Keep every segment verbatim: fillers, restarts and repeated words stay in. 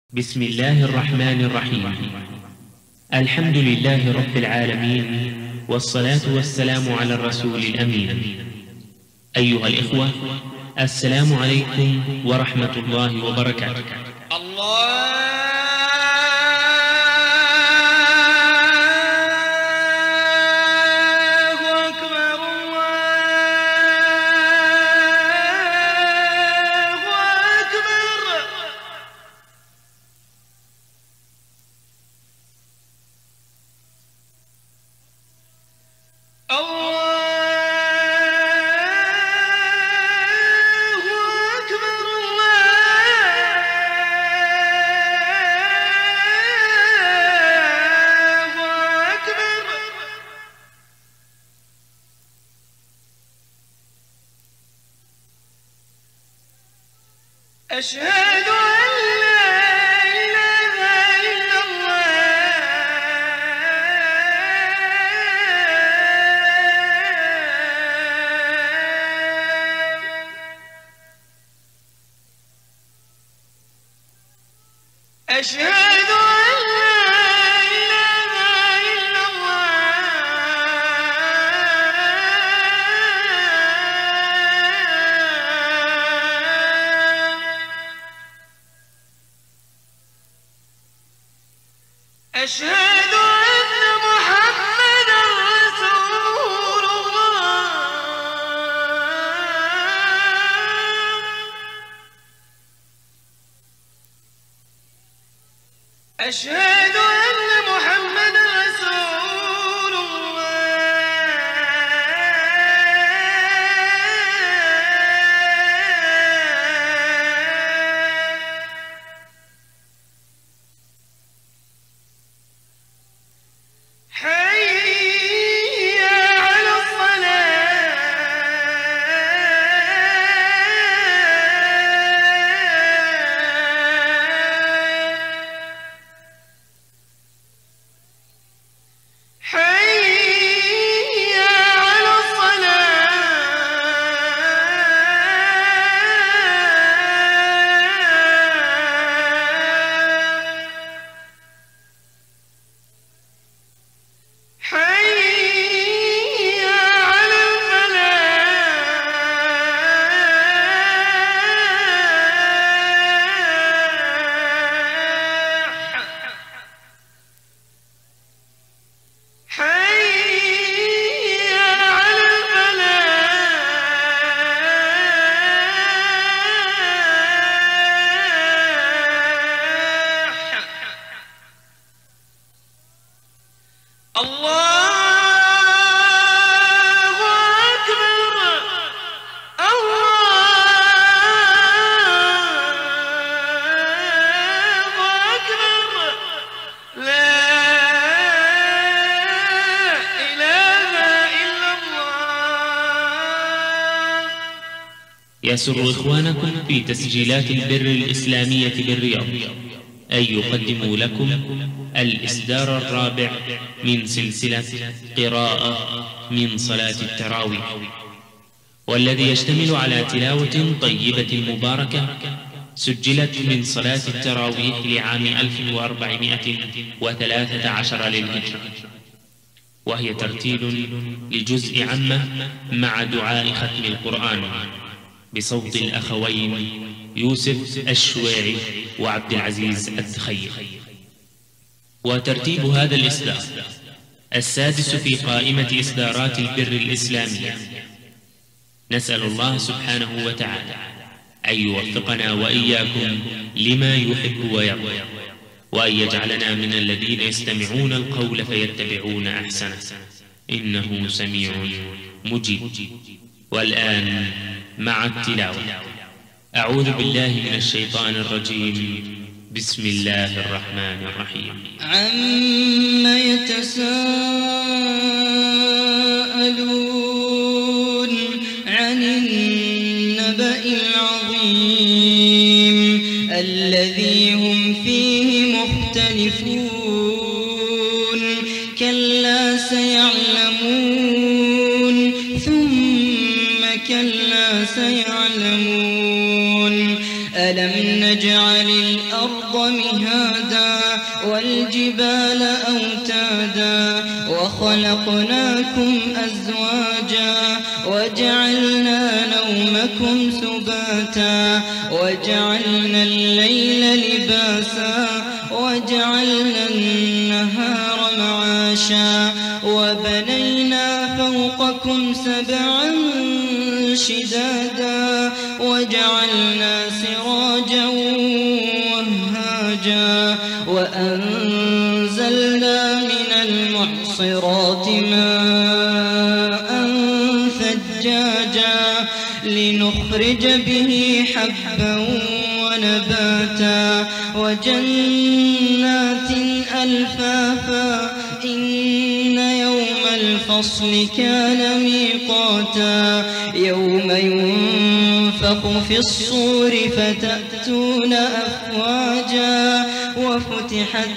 بسم الله الرحمن الرحيم. الحمد لله رب العالمين، والصلاة والسلام على الرسول الأمين. أيها الإخوة، السلام عليكم ورحمة الله وبركاته. الله أشهد أن لا إله إلا الله. أشهد أن لا إله إلا الله. أشهد أن محمدًا رسول الله. أشهد أن محمدًا رسول حي على الصلاة. حي على الصلاة. حي على الفلاح. حي على الفلاح. الله أكبر. الله أكبر. لا إله إلا الله. يسر إخوانكم في تسجيلات البر الإسلامية بالرياض أن يقدموا لكم الإصدار الرابع من سلسلة قراءة من صلاة التراويح، والذي يشتمل على تلاوة طيبة مباركة سجلت من صلاة التراويح لعام ألف وأربعمائة وثلاثة عشر للهجرة، وهي ترتيل لجزء عامة مع دعاء ختم القرآن بصوت الأخوين يوسف الشويعي وعبد العزيز الدخيل. وترتيب هذا الإصدار السادس في قائمة إصدارات البر الإسلامية. نسأل الله سبحانه وتعالى أن يوفقنا وإياكم لما يحب ويرضى، وأن يجعلنا من الذين يستمعون القول فيتبعون أحسنه، إنه سميع مجيب. والآن مع التلاوة. أعوذ بالله من الشيطان الرجيم. بسم الله الرحمن الرحيم. عَمَّ يتساءلون عن النبأ العظيم الذي هم فيه مختلفون. كلا سيعلمون ثم كلا سيعلمون. ألم نجعل الأرض والأرض مهادا والجبال أوتادا وخلقناكم أزواجا وجعلنا نومكم سباتا وجعلنا الليل لباسا وجعلنا النهار معاشا وبنينا فوقكم سبعا شدادا وجعلنا سراجا وهاجا وأنزلنا من المعصرات ماء ثجاجا لنخرج به حبا ونباتا وجنات ألفافا إن يوم الفصل كان ميقاتا يوم ينفخ في الصور فتأتون أفواجا وفتحت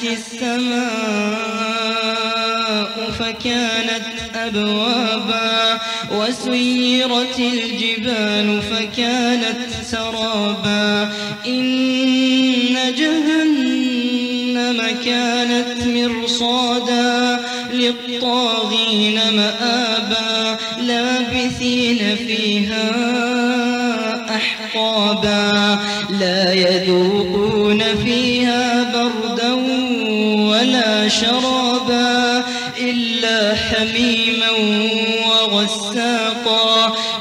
السماء فكانت أبوابا وسيرت الجبال فكانت سرابا إن جهنم كانت مرصادا للطاغين مآبا لابثين فيها أحقابا لا يذوقون فيها بردا ولا شرابا إلا حميما وغساقا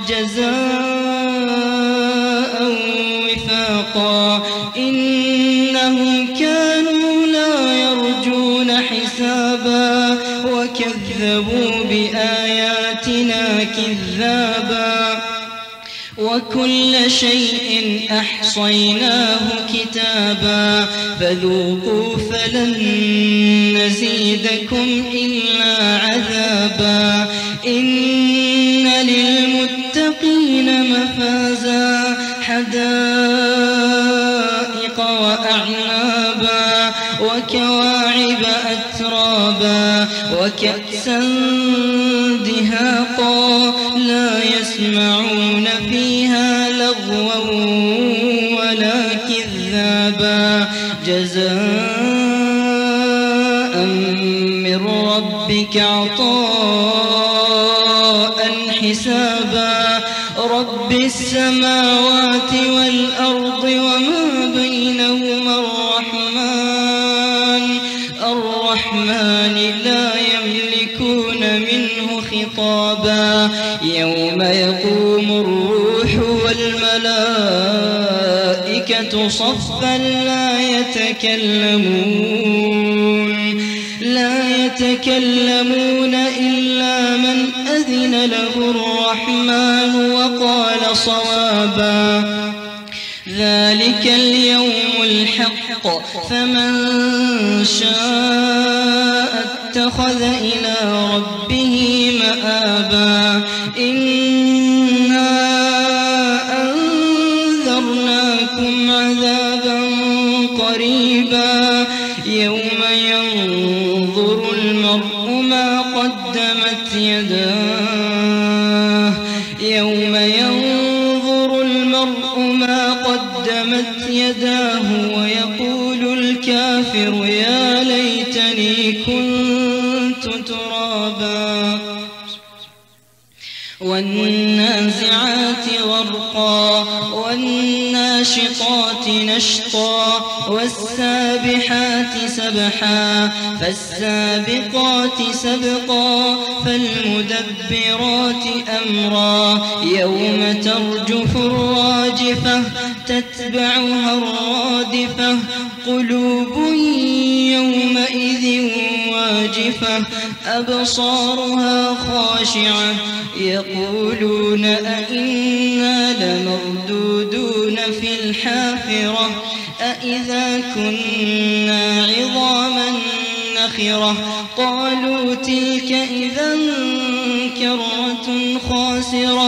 جزاء وفاقا إنهم كانوا لا يرجون حسابا وكذبوا بآياتنا كذابا وكل شيء أحصيناه كتابا فذوقوا فلن نزيدكم إلا عذابا إن للمتقين مفازا حدائق وأعنابا وكواعب أترابا وكأسا دهاقا لا يسمعون فيها لغوا ولا كذابا جزاء من ربك عطاء حسابا رب السماوات والأرض وما بينهما الرحمن الرحمن لا يملكون منه خطابا يوم يقوم الروح والملائكة صفا لا يتكلمون لا يتكلمون إلا من أذن له الرحمن وقال صوابا ذلك اليوم الحق فمن شاء اتخذ إلى ربه مآبا إنا أنذرناكم عذابا قريبا يوم ينظر المرء ما قدمت يداه يوم ينظر المرء ما قدمت يداه ويقول الكافر يا ليتني كنت ترابا والنازعات غرقا والناشطات نشطا والسابحات سبحا فالسابقات سبقا فالمدبرات أمرا يوم ترجف الراجفة تتبعها الرادفة قلوب يومئذ واجفة أبصارها خاشعة يقولون أئنا لمردودون في الحافرة أئذا كنا عظاما نخرة قالوا تلك إذا كرة خاسرة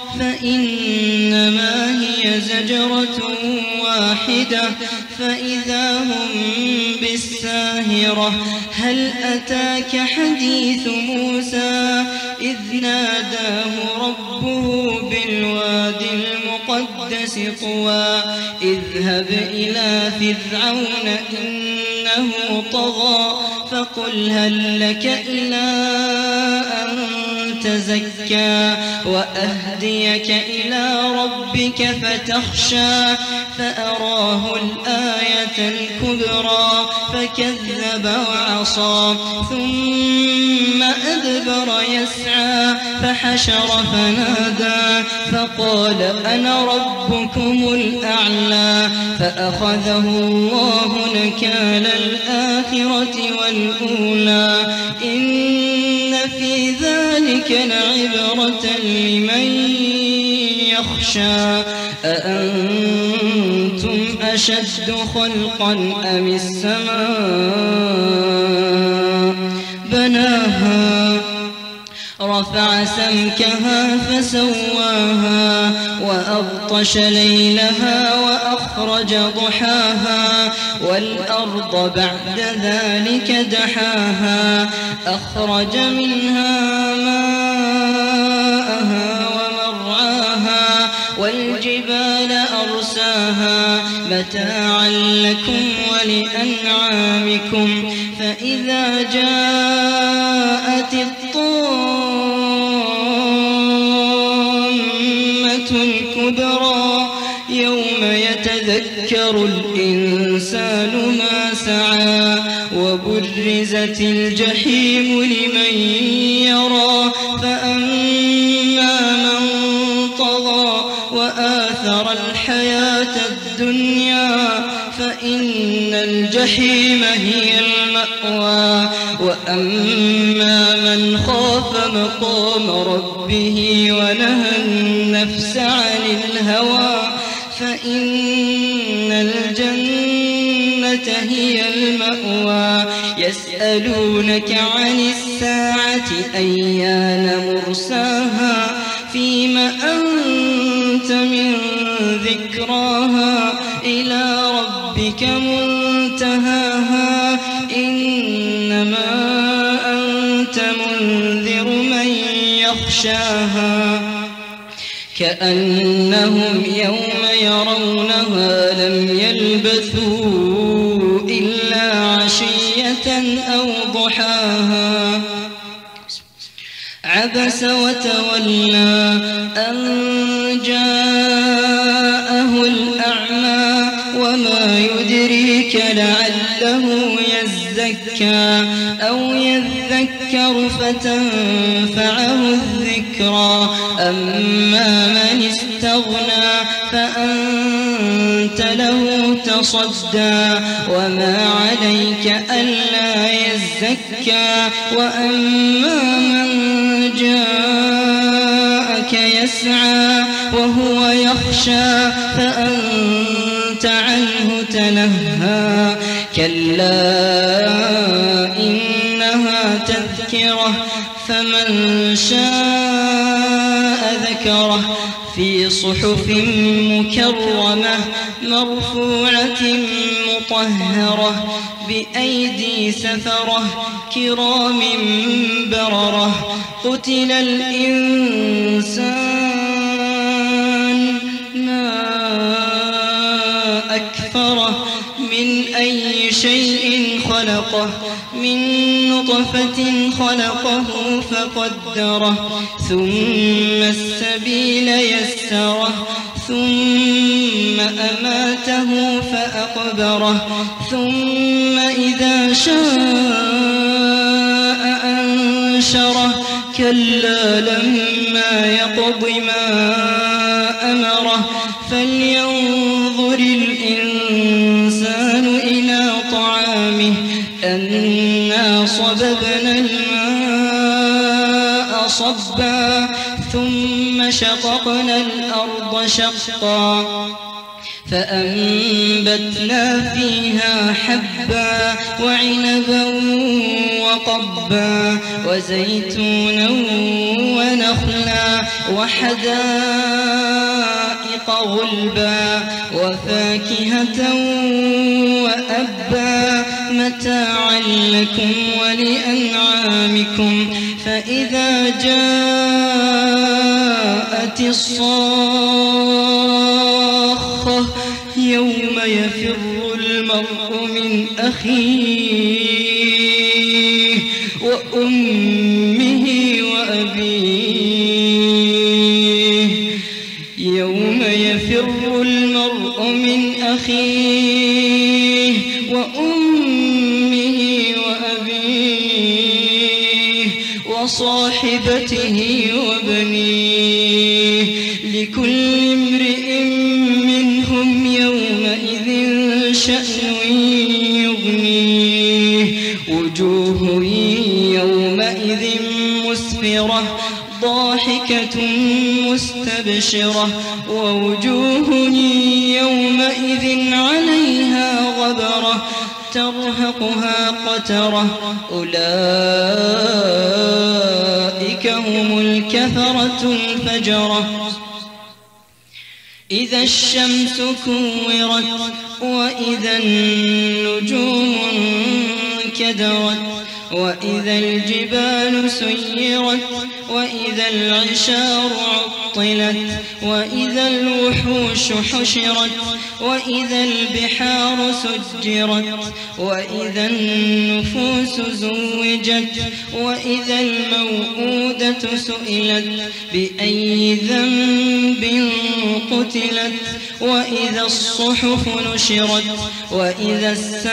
فإنما هي زجرة واحدة فإذا هم بالساهرة هل أتاك حديث موسى إذ ناداه ربه بالوادي المقدس طوى اذهب إلى فرعون إنه طغى فقل هل لك إلى أن تزكى وأهديك إلى ربك فتخشى فأراه الآية الكبرى فكذب وعصى ثم أدبر يسعى فحشر فنادى فقال أنا ربكم الأعلى فأخذه الله نكال الآخرة والأولى إن في ذلك لعبرة لمن يخشى أأنتم أشد خلقا أم السماء بناها رفع سمكها فسواها وأغطش ليلها وأخرج ضحاها والأرض بعد ذلك دحاها أخرج منها ماءها ومرعاها والجبال أرساها متاعا لكم ولأنعامكم فإذا جاءت الطامة الكبرى يوم يتذكر الإنسان ما سعى وبرزت الجحيم لمن يرى فأما من طغى وآثر الحياة الدنيا فإن الجحيم هي المأوى وأما من خاف مقام ربه ونهى النفس عن الهوى فإن الجنة هي المأوى يسألونك عن الساعة أيان مرساها فيم أنت من ذكراها إلى ربك منتهاها إنما أنت منذر من يخشاها كأنهم يوم يرونها لم يلبثوا إلا عشية أو ضحاها عبس وتولى أن جاءه الأعمى وما يدريك لعله يزكى أو يذكر فتنفعه الذكرى أما من استغنى فأنت له تصدى وما عليك ألا يزكى وأما من جاءك يسعى وهو يخشى فأنت عنه تلهى كلا إنها تذكرة فمن شاء ذكره في صحف مكرمة مرفوعة مطهرة بأيدي سفرة كرام بررة قتل الإنسان ما أكفره من أي شيء خلقه من نطفة خلقه فقدره ثم السبيل يسره ثم أماته فأقبره ثم إذا شاء أنشره كلا لما يقض ما أمره فلينظر الإنسان إلى طعامه أنا صببنا الماء صبا ثم شققنا الأرض شقا فأنبتنا فيها حبا وعنبا وقبا وزيتونا ونخلا وحدائق غلبا وفاكهة وأبا متاعا لكم ولأنعامكم فإذا جاءت الصاخة يوم يفر المرء من أخيه وأمه وأبيه يوم يفر المرء من أخيه وأمه وأبيه وصاحبته وبنيه لكل امرئ منهم يومئذ شأن يغنيه وجوه يومئذ مسفرة ضاحكة مستبشرة ووجوه يومئذ عليها غبرة ترهقها قترة أولئك هم الكفرة الفجرة إذا الشمس كورت وإذا النجوم انكدرت وإذا الجبال سيرت وإذا العشار عطلت وإذا الوحوش حشرت وإذا البحار سجرت وإذا النفوس زوجت وإذا الموءودة سئلت بأي ذنب قتلت وإذا الصحف نشرت وإذا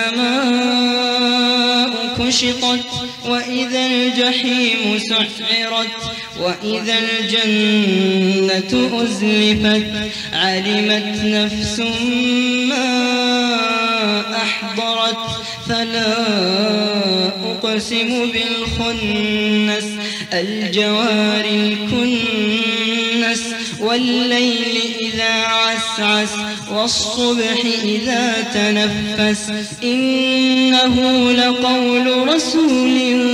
السماء كشطت وإذا الجحيم سعرت وإذا الجنة أزلفت علمت نفس ما أحضرت فلا أقسم بالخنس الجوار الكنس والليل إذا عسعس والصبح إذا تنفس إنه لقول رسول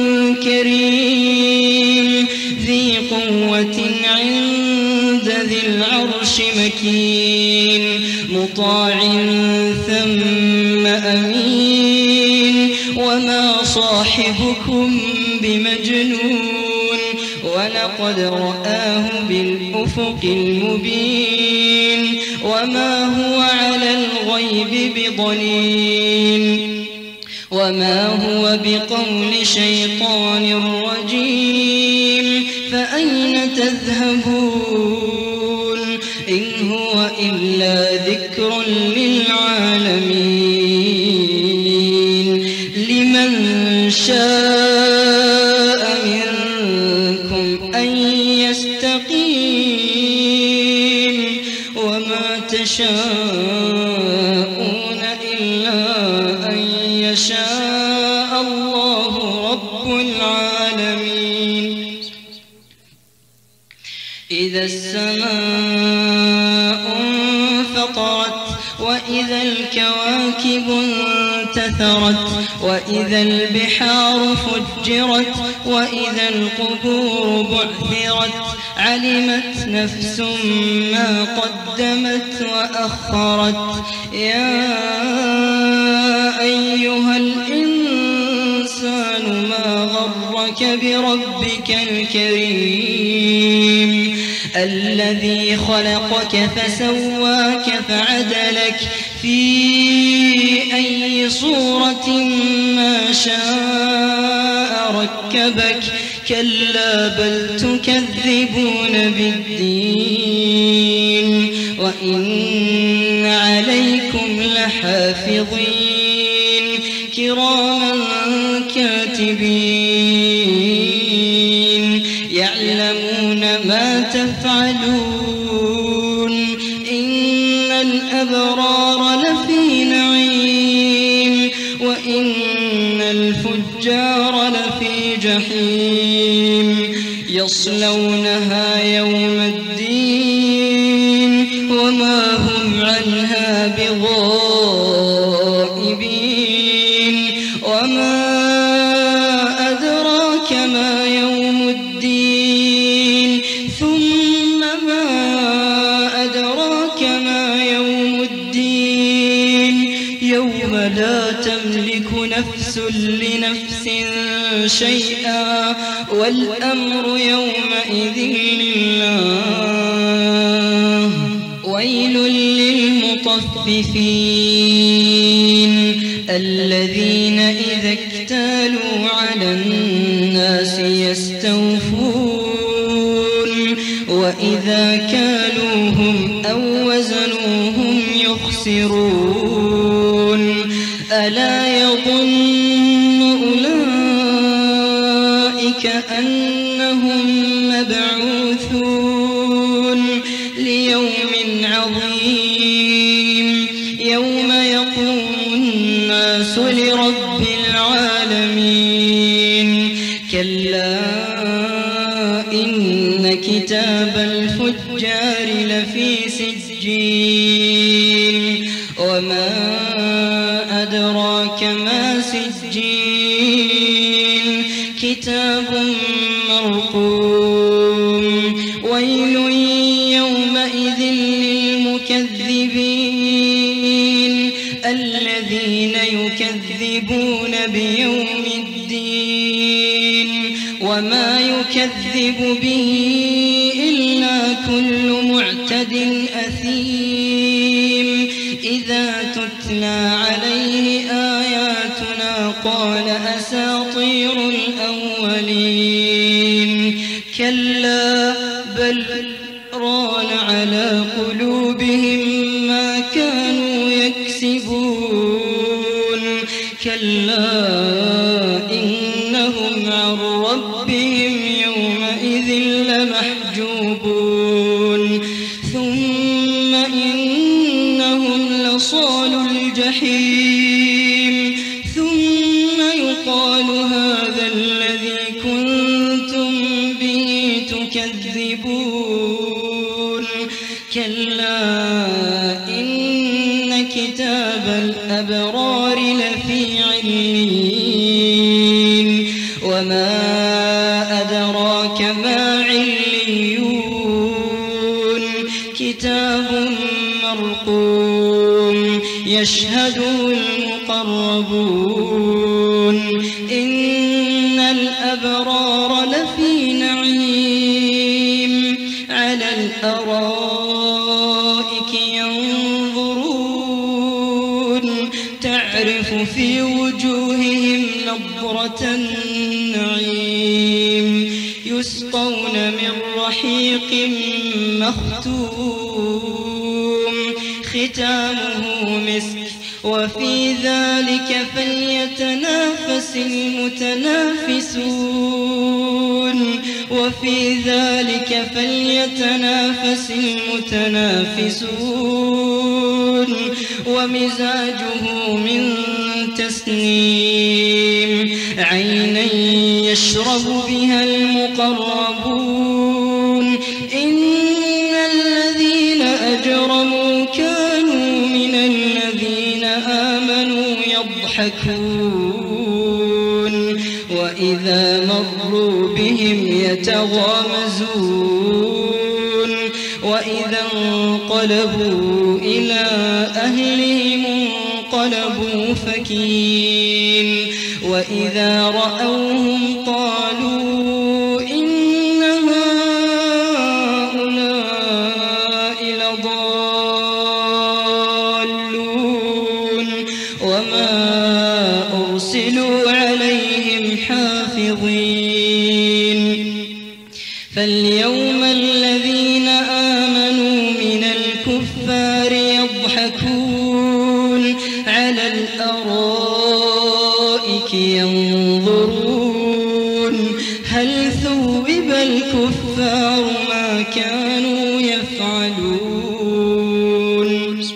كريم ذي قوة عند ذي العرش مكين مطاع ثم أمين وما صاحبكم بمجنون ولقد رآه بالأفق المبين وما هو على الغيب بضنين وما هو بقول شيطان رجيم فأين تذهبون إن هو إلا ذكر للعالمين لمن شاء منكم أن يستقيم وما تشاءون إلا أن يشاء الله رب العالمين إذا السماء انفطرت وإذا الكواكب انتثرت وإذا البحار فجرت وإذا القبور بعثرت علمت نفس ما قدمت وأخرت يا أيها الإنسان ما غرك بربك الكريم الذي خلقك فسواك فعدلك في أي صورة ما شاء ركبك كلا بل تكذبون بالدين وإن عليكم لحافظين كراما كاتبين يعلمون ما تفعلون إن الأبرار لفي نعيم وإن الفجار لفي جحيم يصلونها يوم الدين وما هم عنها بغائبين وما أدراك ما يوم الدين ثم ما أدراك نفس لنفس شيئا والأمر يومئذ لله. ويل للمطففين الذين إذا اكتالوا على الناس يستوفون وإذا كالوهم أو وزنوهم يخسرون. ألا يظن أولئك أنهم مبعوثون ليوم عظيم يوم يقوم الناس لرب العالمين. كلا إن كتاب الفجار لفي سجين وما أدراك ما سجين كتاب مرقوم. ويل يومئذ للمكذبين الذين يكذبون بيوم الدين وما يكذب به إلا كل معتد أثيم. إذا تتلى عليه آياتنا قال أساطير الأولين. كلا بل ران على قلوبهم ما كانوا يكسبون. كلا إنهم عن ربهم يومئذ لمحجوبون. ثم إنهم لصال الجحيم ثم يقال هذا الذي كنتم به تكذبون. كلا إن كتاب الأبرار لفي عليين وما أدراك ما عليون. كتاب مرقوم يشهده المقربون. إن الأبرار لفي نعيم على الأرائك ينظرون تعرف في وجوههم نضرة النعيم. يسقون من رحيق مختوم ختامه مسك وفي ذلك فليتنافس المتنافسون وفي ذلك فليتنافس المتنافسون. ومزاجه من تسنيم عينا يشرب بها المقربون. إن الذين أجرموا كانوا من الذين آمنوا يضحكون وإذا مروا بهم يتغامزون وإذا انقلبوا إلى أهلهم انقلبوا فكين وإذا رأوهم قالوا إن هؤلاء لضالون وما أرسلوا عليهم حافظين. فاليوم الذين آمنوا من الكفار يضحكون على الأرائك ينظرون هل ثوب الكفار ما كانوا يفعلون.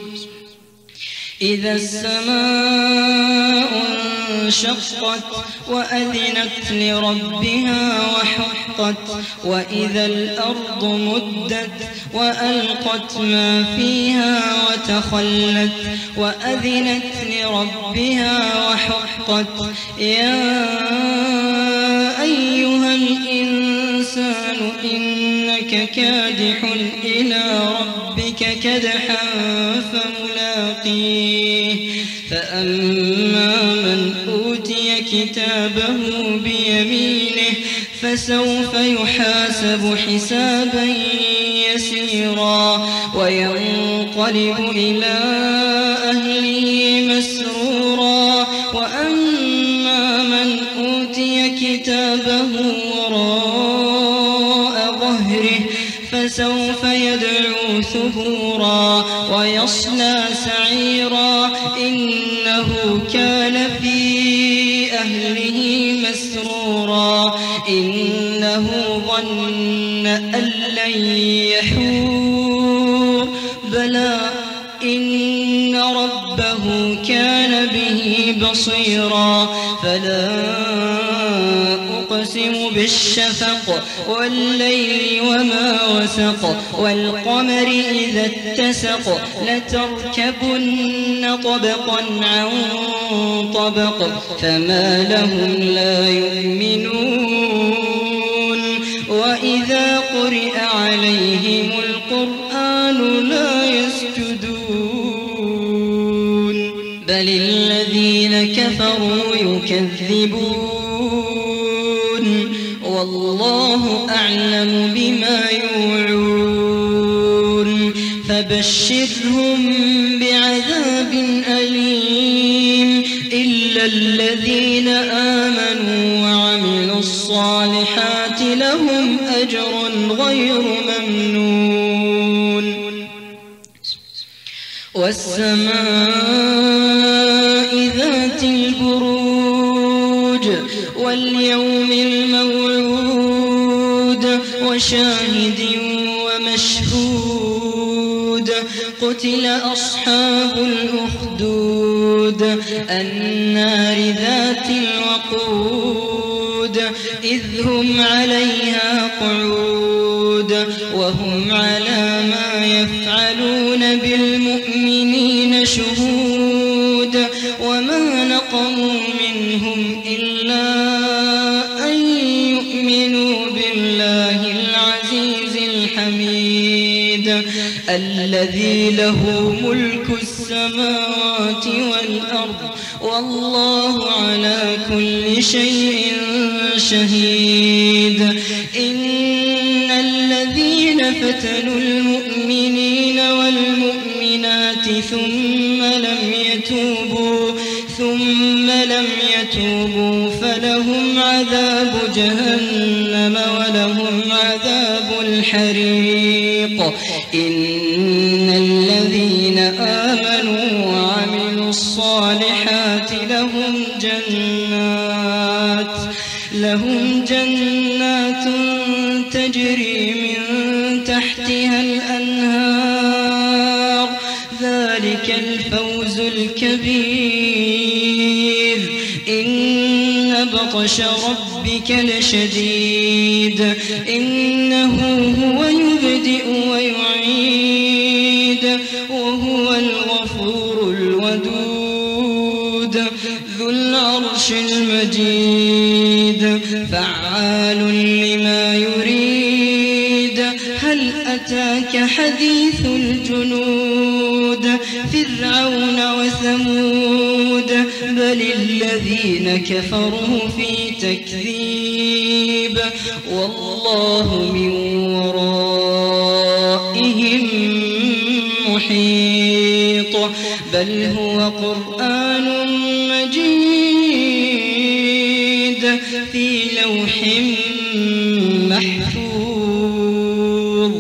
إذا السماء انشقت وأذنت لربها وحقت وإذا الأرض مدت وألقت ما فيها وتخلت وأذنت لربها وحقت. يا أيها الإنسان إنك كادح إلى ربك كدحا فملاقيه. فأما من أوتي كتابه بيمينه فسوف يحاسب حسابا يسيرا وينقلب إلى أهله مسرورا وأما من أوتي كتابه وراء ظهره فسوف يدعو ثبورا ويصلى سعيرا إنه كان في أهله مسرورا إنه ظن أن لن يحور بلى إن ربه كان به بصيرا فلا أقسم بالشفق والليل وما وسق والقمر إذا اتسق لتركبن طبقا عن طبق فما لهم لا يؤمنون وإذا قرئ عليهم القرآن لا يسجدون بل الذين كفروا يكذبون والله أعلم بما يوعون فبشرهم بعذاب أليم إلا الذين آمنوا وعملوا الصالحات لهم أجر غير ممنون والسماء ذات البروج واليوم الموعود وشاهد ومشهود قتل أصحاب الأخدود النار ذات الوقود إذ هم عليها قعود وهم على ما يفعلون بالمؤمنين شهود وما نقموا منهم إلا أن يؤمنوا بالله العزيز الحميد الذي له ملك السماوات والأرض والله على كل شيء شهيد إن الذين فتنوا المؤمنين والمؤمنات ثم لم يتوبوا ثم لم يتوبوا فلهم عذاب جهنم ولهم عذاب الحريق إن الذين آمنوا وعملوا الصالحات لهم جنات لهم جنات تجري من تحتها الأنهار ذلك الفوز الكبير إن بطش ربك لشديد إنه هو يبدئ ويعيد وهو الغفور الودود ذو العرش المجيد فعال لما يريد هل أتاك حديث الجنود فرعون وثمود بل الذين كفروا في تكذيب والله من ورائهم محيط بل هو قرآن مجيد في لوح محفوظ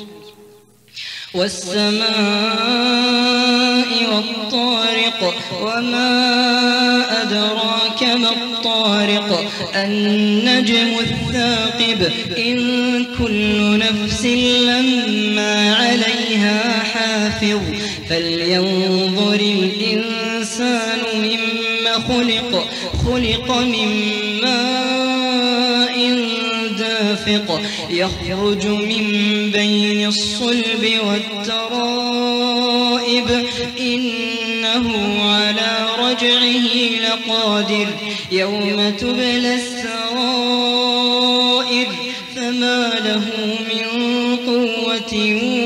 والسماء والطارق وما أدراك ما الطارق النجم الثاقب إن كل نفس لما عليها حافظ فلينظر الإنسان مما خلق خلق من ماء دافق يخرج من بين الصلب والترائب إنه على رجعه لقادر يوم تبلى السرائر فما له من قوة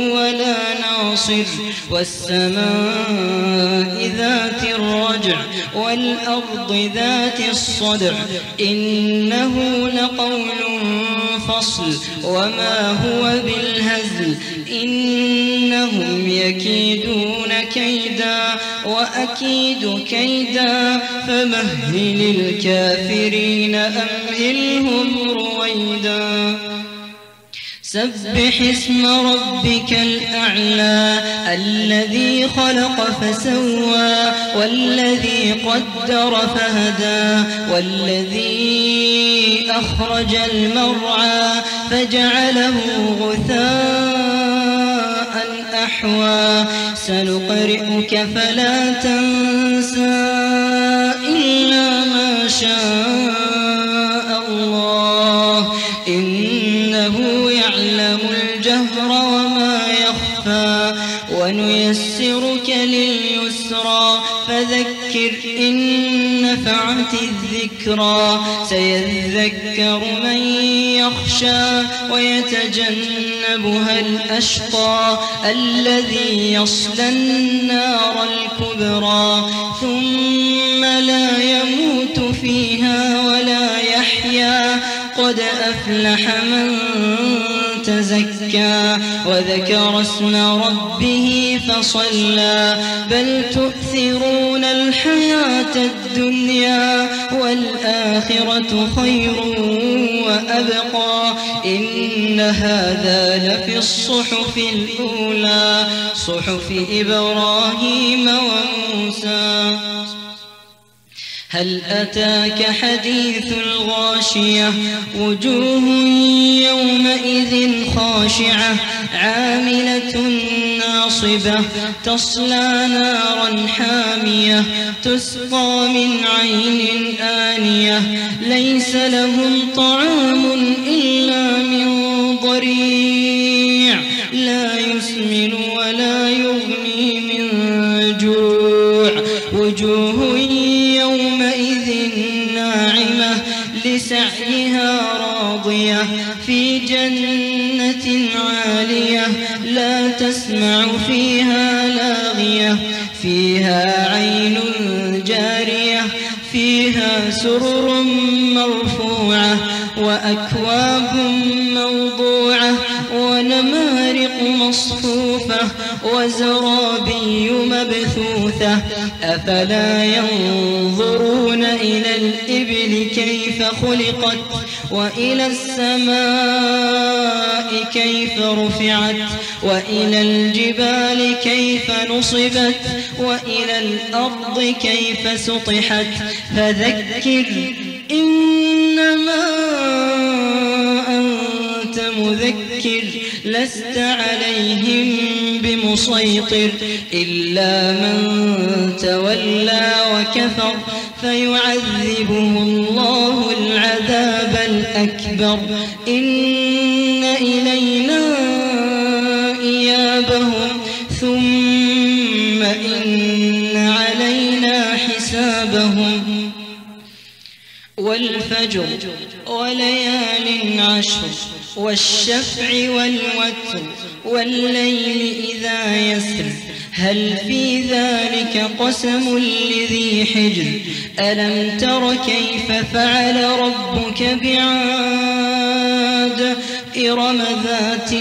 ولا ناصر والسماء ذات الرجع والأرض ذات الصدع إنه لقول فصل وما هو بالهزل إنهم يكيدون كيدا وأكيد كيدا فمهل الكافرين أمهلهم رويدا سبح اسم ربك الأعلى الذي خلق فسوى والذي قدر فهدى والذي أخرج المرعى فجعله غثاء أحوى سنقرئك فلا تنسى إلا ما شاء الله إنه يعلم الجهر وما يخفى ونيسرك لليسرى فذكر إن نفعت الذكرى سيذكر من يخشى ويتجنبها الأشقى الذي يصلى النار الكبرى ثم لا يموت فيها ولا يحيا قد أفلح من تزكى وذكر اسم ربه فصلى بل تؤثرون الحياة الدنيا والآخرة خير وأبقى إن هذا لفي الصحف الأولى صحف إبراهيم وموسى هل أتاك حديث الغاشية وجوه يومئذ خاشعة عاملة ناصبة تصلى نارا حامية تسقى من عين آنية ليس لهم طعام إلا من ضريع لا يسمن ولا يغني من جوع وجوه يومئذ ناعمة لسعيها راضية في جنة عالية لا تسمع فيها لاغية فيها عين جارية فيها سرر مرفوعة وأكواب موضوعة ونمارق مصفوفة وزرابي مبثوثة أفلا ينظرون إلى الإبل كيف خلقت وإلى السماء كيف رفعت وإلى الجبال كيف نصبت وإلى الأرض كيف سطحت فذكر إنما أنت مذكر لست عليهم بمسيطر إلا من تولى وكفر فيعذبه الله العذاب الأكبر إن إلينا إيابهم ثم إن علينا حسابهم والفجر وليال عشر والشفع والوتر والليل إذا يسر هل في ذلك قسم لذي حجر ألم تر كيف فعل ربك بعاد إرم ذات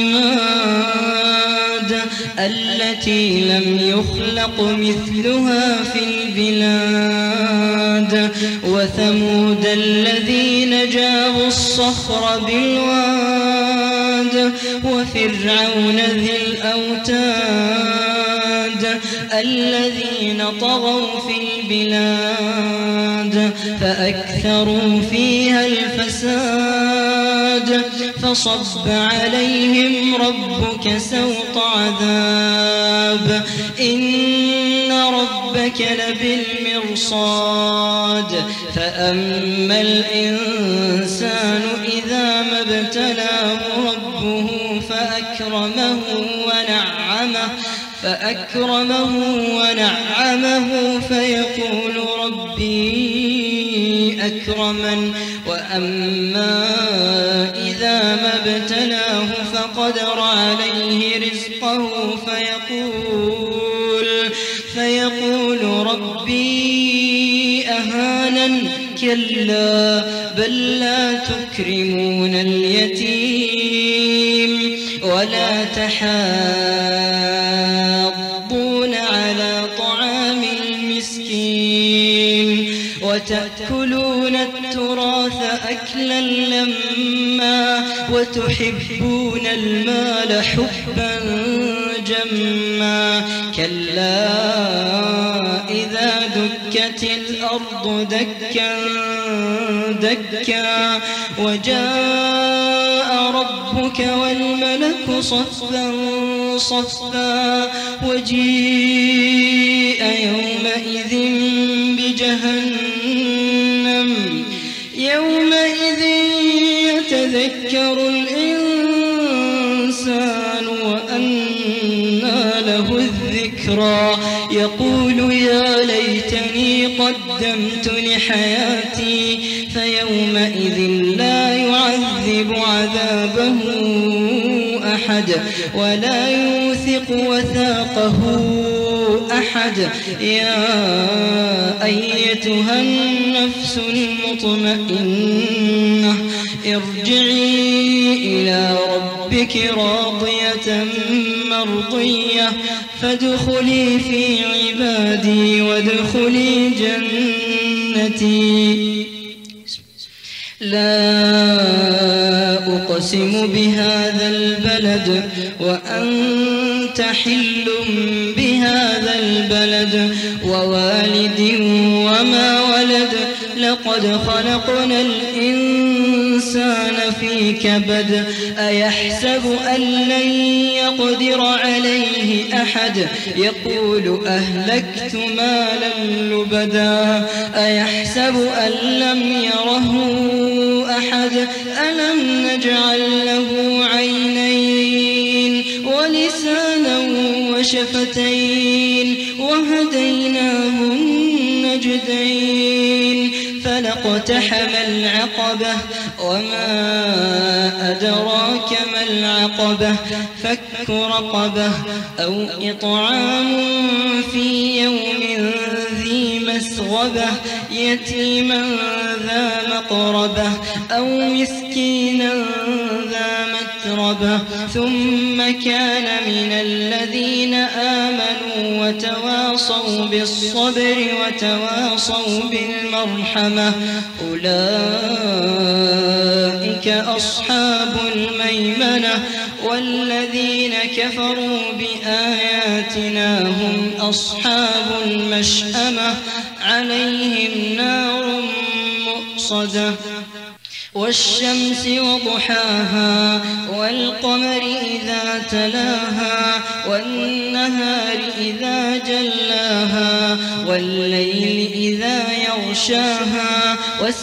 العماد التي لم يخلق مثلها في البلاد وثمود الذين جابوا الصخر بالواد وفرعون ذي الأوتاد الذين طغوا في البلاد فأكثروا فيها الفساد فصب عليهم ربك سوط عذاب إن ربك لبالمرصاد فأما الإنسان إذا ما ابتلاه ربه فأكرمه ونعمه فأكرمه ونعمه فيقول ربي أكرمن وأما إذا ما ابتلاه فقدر عليه رزقه فيقول فيقول ربي كلا بل لا تكرمون اليتيم ولا تحاضون على طعام المسكين وتأكلون التراث أكلا لما وتحبون المال حبا جما كلا إذا دكت الأرض دكا دكا وجاء ربك والملك صفا صفا وجيء يومئذ بجهنم يومئذ يتذكر الإنسان وأنى له الذكرى يقول يا ليتني قدمت لحياتي فيومئذ لا يعذب عذابه أحد ولا يوثق وثاقه أحد يا أيتها النفس المطمئنة ارجعي إلى ربك راضية مرضية فادخلي في عبادي وادخلي جنتي لا أقسم بهذا البلد وأنت حل بهذا البلد ووالد وما ولد لقد خلقنا الإنسان في كبد أيحسب أن لن يقدر عليه أحد يقول أهلكت مالا لبدا أيحسب أن لم يره أحد ألم نجعل له عينين ولسانا وشفتين وهديناه النجدين فلاقتحم العقبة وما أدراك ما العقبة فك رقبة أو إطعام في يوم ذي مسغبة يتيما ذا مقربة أو مسكينا ذا متربة ثم كان من الذين آمنوا وتواصوا بالصبر وتواصوا بالمرحمة أولئك أصحاب الميمنة والذين كفروا بآياتنا هم أصحاب المشأمة عليهم نار مؤصدة والشمس وضحاها والقمر إذا تلاها والنهار إذا جلاها والليل إذا يغشاها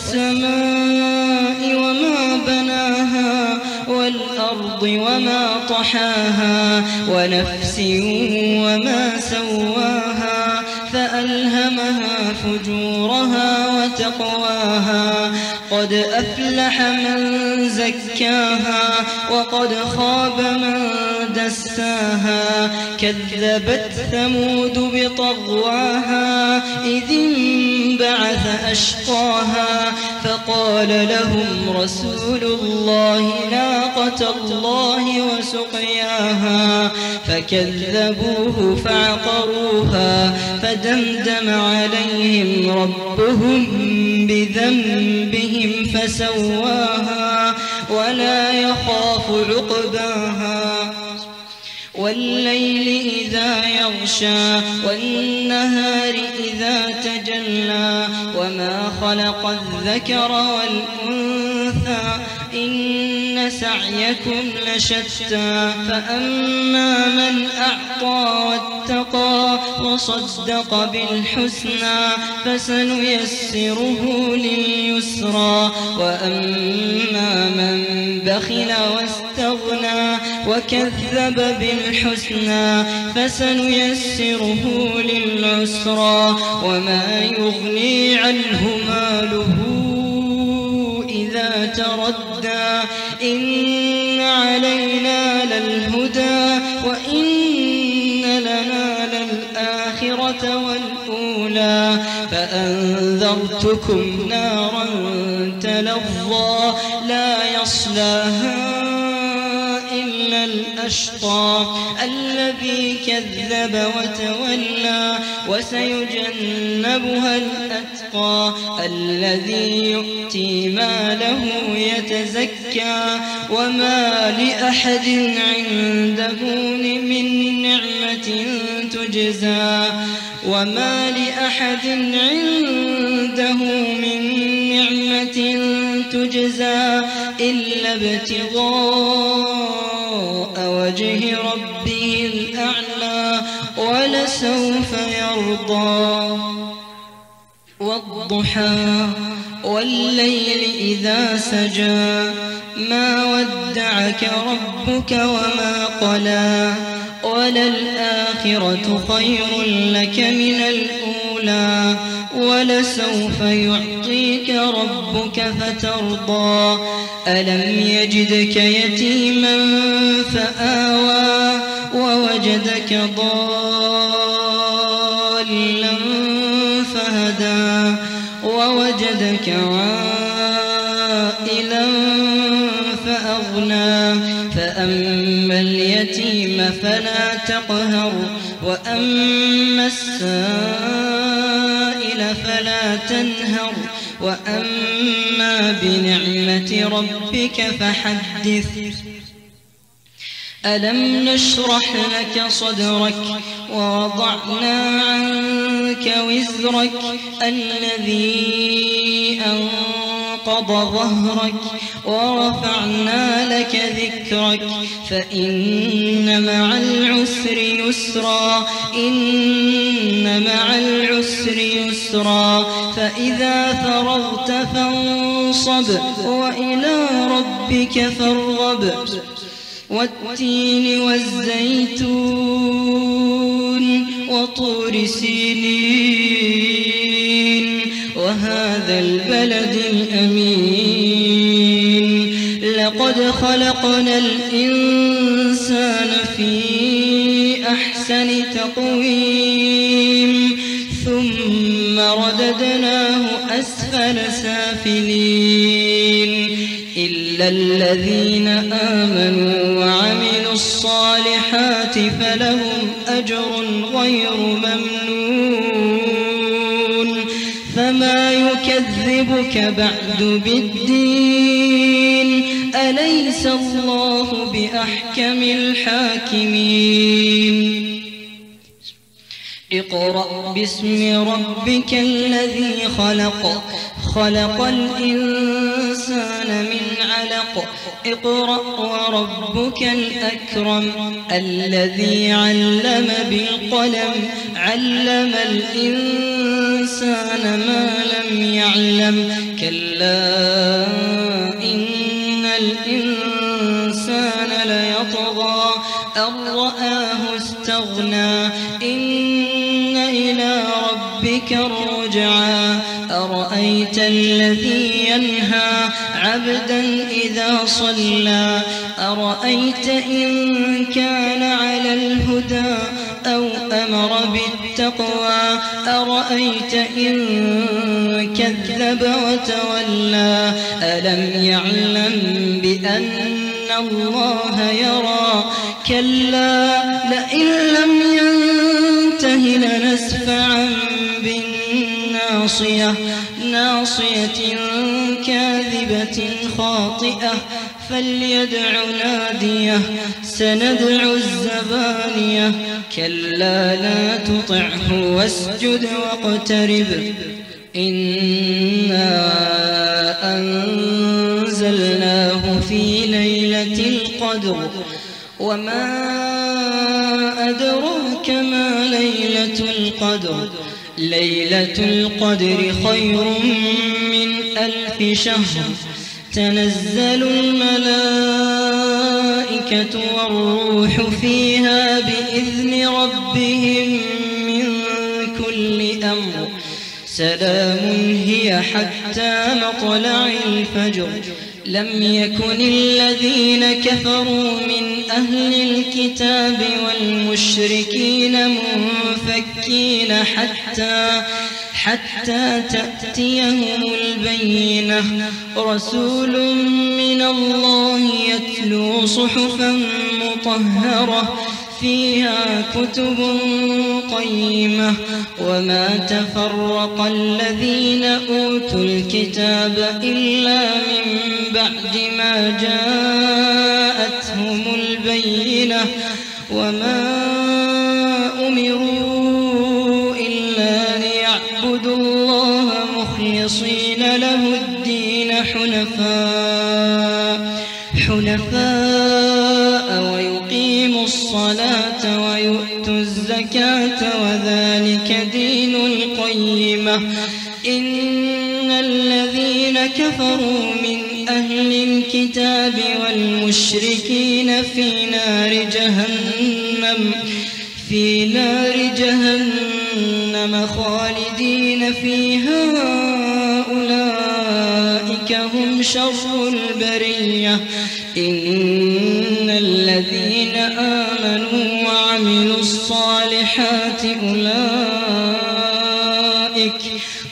والسماء وما بناها والأرض وما طحاها ونفس وما سواها فألهمها فجورها وتقواها قد أفلح من زكاها وقد خاب من دساها كذبت ثمود بطغواها إذ انبعث أشقاها فقال لهم رسول الله ناقة الله وسقياها فكذبوه فعقروها فدمدم عليهم ربهم بذنبهم فسواها ولا يخاف عقباها والليل إذا يغشى والنهار إذا تجلى وما خلق الذكر والأنثى إن سعيكم لشتى فأما من أعطى واتقى وصدق بالحسنى فسنيسره لليسرى وأما من بخل واستغنى وكذب بالحسنى فسنيسره للعسرى وما يغني عنه ماله إذا تردى إن علينا للهدى وإن لنا للآخرة والأولى فأنذر أنذرتكم نارا تلظى لا يصلاها إلا الأشقى الذي كذب وتولى وسيجنبها الأتقى الذي يؤتي ماله يتزكى وما لأحد عنده من نعمة تجزى وما لأحد عنده من نعمة تجزى إلا ابتغاء وجه ربه الأعلى ولسوف يرضى والضحى والليل إذا سجى ما ودعك ربك وما قلى وللآخرة خير لك من الأولى ولسوف يعطيك ربك فترضى ألم يجدك يتيما فآوى ووجدك ضالا فهدى ووجدك عائلا فأغنى فأما اليتيم فلا تقهر وأما السائل فلا تنهر وأما بنعمة ربك فحدث ألم نشرح لك صدرك ووضعنا عنك وزرك الذي أنقض ظهرك ورفعنا لك ذكرك فإن مع العسر يسرا إن مع العسر يسرا فإذا فرغت فانصب وإلى ربك فارغب والتين والزيتون وطور سينين وهذا البلد الأمين لقد خلقنا الإنسان في أحسن تقويم ثم رددناه أسفل سافلين إلا الذين آمنوا وعملوا الصالحات فلهم أجر غير ممنون فما يكذبك بعد بالدين أليس الله بأحكم الحاكمين اقرأ باسم ربك الذي خلق خلق الإنسان من علق اقرأ وربك الأكرم الذي علم بالقلم علم الإنسان ما لم يعلم كلا إن الإنسان ليطغى أن رآه استغنى إن إلى ربك الرجعى أرأيت الذي ينهى عبدا إذا صلى أرأيت إن كان على الهدى أو أمر بالتقوى أرأيت إن كذب وتولى ألم يعلم بأن الله يرى كلا لئن لم ينته لنسفعا بالناصية ناصية كاذبة خاطئة فليدع ناديه سندع الزبانية كلا لا تطعه واسجد واقترب إنا أنزلناه في ليلة القدر وما أدراك ما ليلة القدر ليلة القدر خير من ألف شهر تنزل الملائكة والروح فيها بإذن ربهم من كل أمر سلام هي حتى مطلع الفجر لم يكن الذين كفروا من أهل الكتاب والمشركين منفكين حتى حتى تأتيهم البينة رسول من الله يتلو صحفا مطهرة فيها كتب قيمة وما تفرق الذين أوتوا الكتاب إلا من بعد ما جاءتهم البينة وما أمروا إلا ليعبدوا الله مخلصين له الدين حنفاء حنفاء ويقيموا الصلاة ويؤتوا الزكاة وذلك دين القيمة إن الذين كفروا من أهل الكتاب والمشركين في نار جهنم في نار جهنم خالدين فيها أولئك هم شر البرية إن الذين آمنوا وعملوا الصالحات أولئك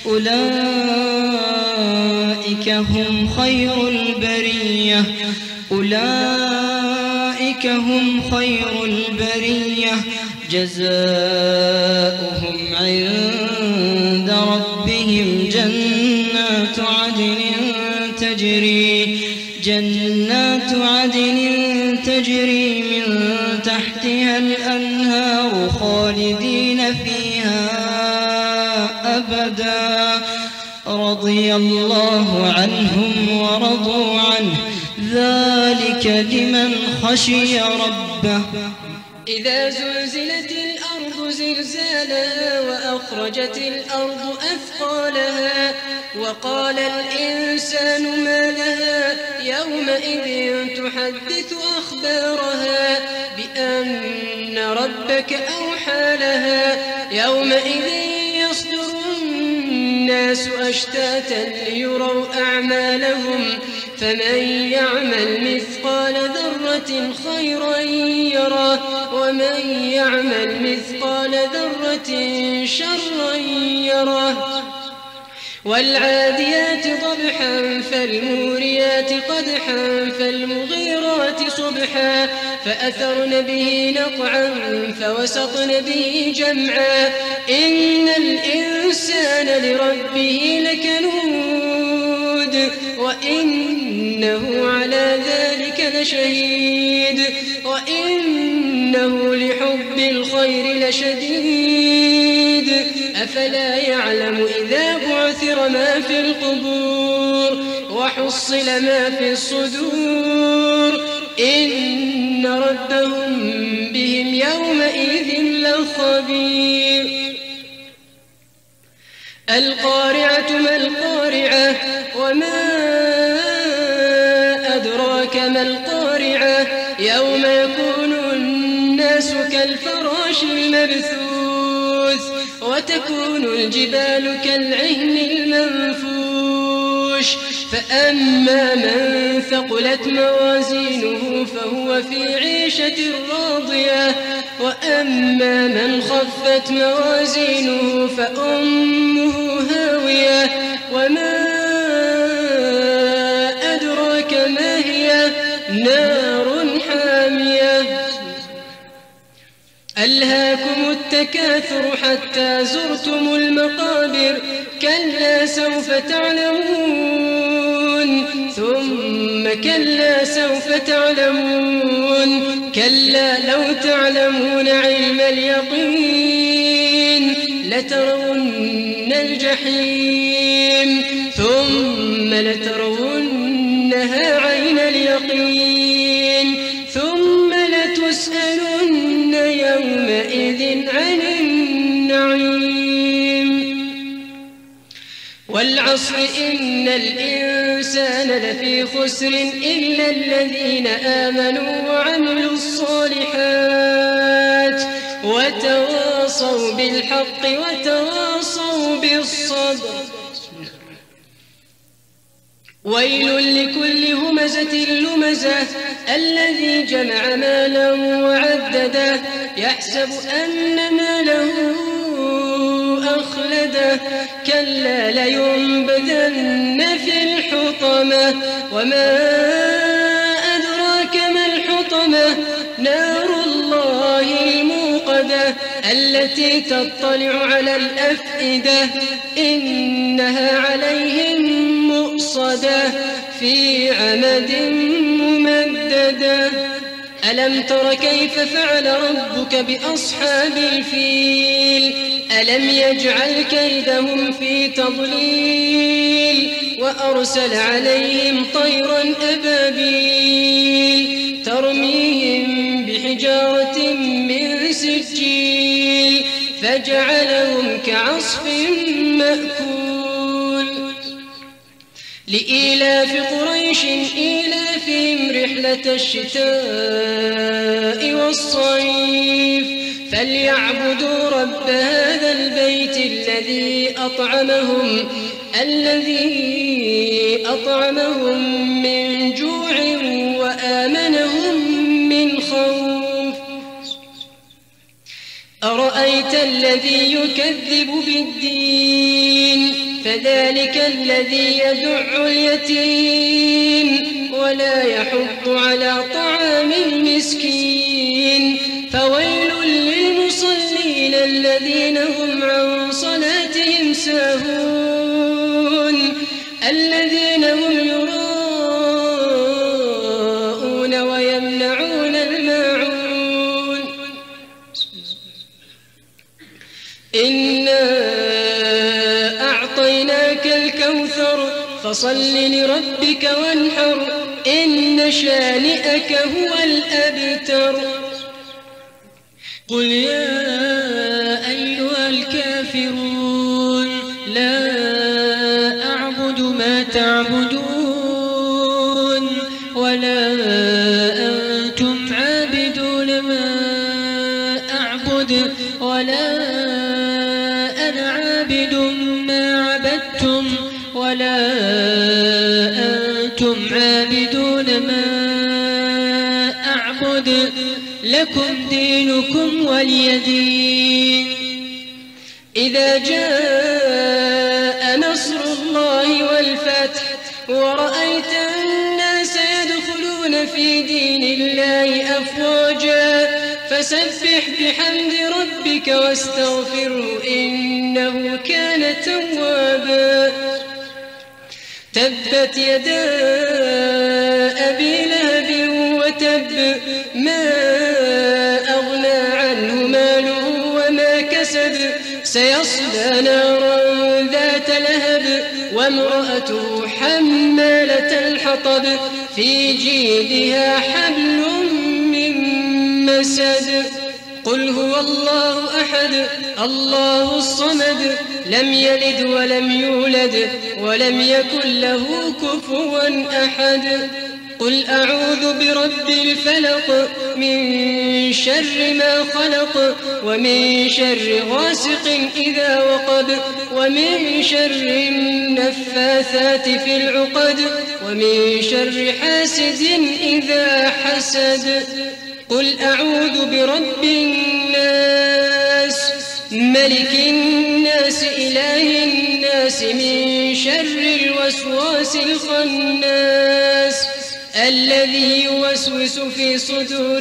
أولئك هم خير البرية أولئك هم خير البرية جزاؤهم عند ربهم جنات عدن تجري جنات عدن تجري من تحتها الأنهار خالدين فيها أبدا رضي الله عنهم ورضوا عنه ذلك لمن خشي ربه. إذا زلزلت الأرض زلزالها وأخرجت الأرض أثقالها وقال الإنسان ما لها يومئذ تحدث أخبارها بأن ربك أوحى لها يومئذ يصدر الناس أشتاتا ليروا أعمالهم فمن يعمل مثقال ذرة خيرا يره ومن يعمل مثقال ذرة شرا يره والعاديات ضبحا فالموريات قدحا فالمغيرات صبحا فأثرن به نقعا فوسطن به جمعا إن الإنسان لربه لكنود وإنه على ذلك لشهيد وإنه لحب الخير لشديد أفلا يعلم إذا بعثر ما في القبور وحصل ما في الصدور إن ربهم بهم يومئذ لخبير. القارعة ما القارعة وما أدراك ما القارعة يوم يكون الناس كالفراش المبثوث وتكون الجبال كالعهن المنفوش فأما من ثقلت موازينه فهو في عيشة راضية وأما من خفت موازينه فأمه هاوية وما أدراك ما هي نار حامية. ألهاكم التكاثر حتى زرتم المقابر كلا سوف تعلمون ثم كلا سوف تعلمون كلا لو تعلمون علم اليقين لترون الجحيم ثم لترونها عين اليقين ثم لتسألن يومئذ عن النعيم. والعصر إن الإنسان لفي خسر إلا الذين آمنوا وعملوا الصالحات وتواصوا بالحق وتواصوا بالصبر. ويل لكل همزة لمزة الذي جمع مالا وعدده يحسب أن ماله أخلده كلا لينبذن في الحطمة وما أدراك ما الحطمة نار الله الموقدة التي تطلع على الأفئدة إنها عليهم مؤصدة في عمد ممددة ألم تر كيف فعل ربك بأصحاب الفيل ألم يجعل كيدهم في تضليل وأرسل عليهم طيرا أبابيل ترميهم بحجارة من سجيل فجعلهم كعصف مأكول لإيلاف قريش إيلافهم رحلة الشتاء والصيف فليعبدوا رب هذا البيت الذي أطعمهم الذي أطعمهم من جوع وآمنهم من خوف أرأيت الذي يكذب بالدين فذلك الذي يدع اليتيم ولا يحض على طعام المسكين فويل للمصلين الذين هم عن صلاتهم ساهون الذين هم يراءون ويمنعون الماعون إنا أعطيناك الكوثر فصل لربك وانحر إن شانئك هو الأبتر قل يا أيها الكافرون لا أعبد ما تعبدون ولا أنتم عابدون ما أعبد ولا أنا عابد ما عبدتم ولا أنتم عابدون ما أعبد لكم دينكم ولي دين إذا جاء نصر الله والفتح ورأيت الناس يدخلون في دين الله أفواجا فسبح بحمد ربك واستغفره إنه كان توابا تبت يدا أبي لهب وتب ما أغنى عنه ماله وما كسب سيصلى نارا ذات لهب وامرأته حمالة الحطب في جيدها حبل من مسد قل هو الله أحد الله الصمد لم يلد ولم يولد ولم يكن له كفوا أحد قل أعوذ برب الفلق من شر ما خلق ومن شر غاسق إذا وقب ومن شر النفاثات في العقد ومن شر حاسد إذا حسد قل أعوذ برب الناس ملك الناس إله الناس من شر الوسواس الخناس الذي يوسوس في صدور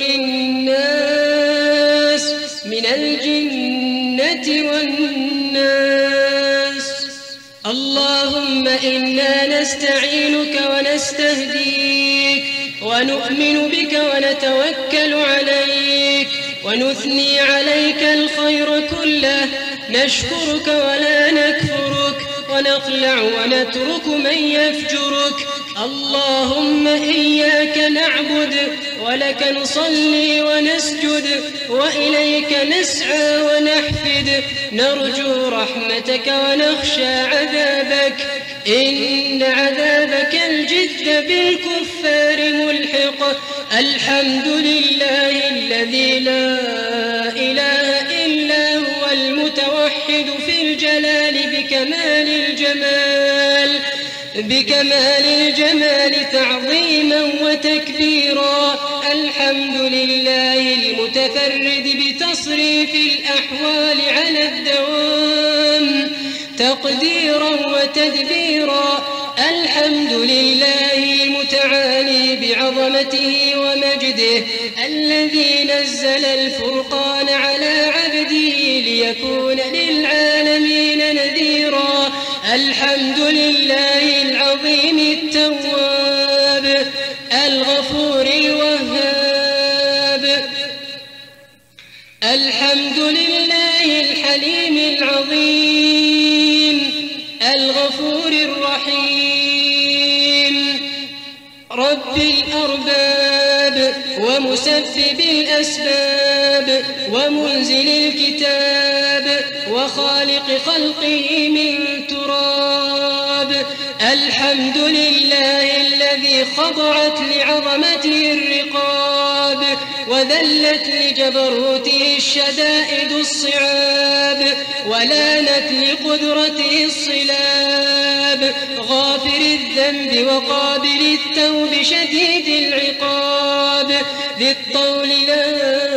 الناس من الجنة والناس اللهم إنا نستعينك ونستهديك ونؤمن بك ونتوكل عليك ونثني عليك الخير كله نشكرك ولا نكفرك ونخلع ونترك من يفجرك اللهم إياك نعبد ولك نصلي ونسجد وإليك نسعى ونحفد نرجو رحمتك ونخشى عذابك إن عذابك الجد بالكفار ملحق الحمد لله الذي لا إله إلا هو المتوحد في الجلال بكمال الجمال بكمال الجمال تعظيما وتكبيرا الحمد لله المتفرد بتصريف الأحوال على الدوام تقديرا وتدبيرا. الحمد لله المتعالي بعظمته ومجده، الذي نزل الفرقان على عبده ليكون للعالمين نذيرا. الحمد لله العظيم التواب الغفور الوهاب. الحمد لله الحليم العظيم الغفور الرحيم، رب الأرباب ومسبب الأسباب ومنزل الكتاب وخالق خلقه من تراب. الحمد لله الذي خضعت لعظمته الرقاب وذلت لجبروته الشدائد الصعاب ولانت لقدرته الصلاب. غافر الذنب وقابل التوب شديد العقاب، ذي الطول لا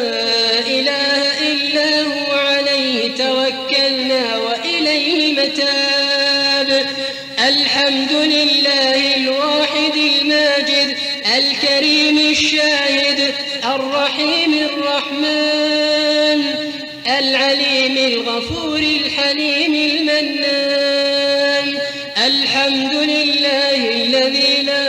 إله إلا هو عليه توكلنا وإليه متاب. الحمد لله الواحد الماجد الكريم الشاهد الرحيم الرحمن العليم الغفور الحليم المنان. الحمد لله الذي لا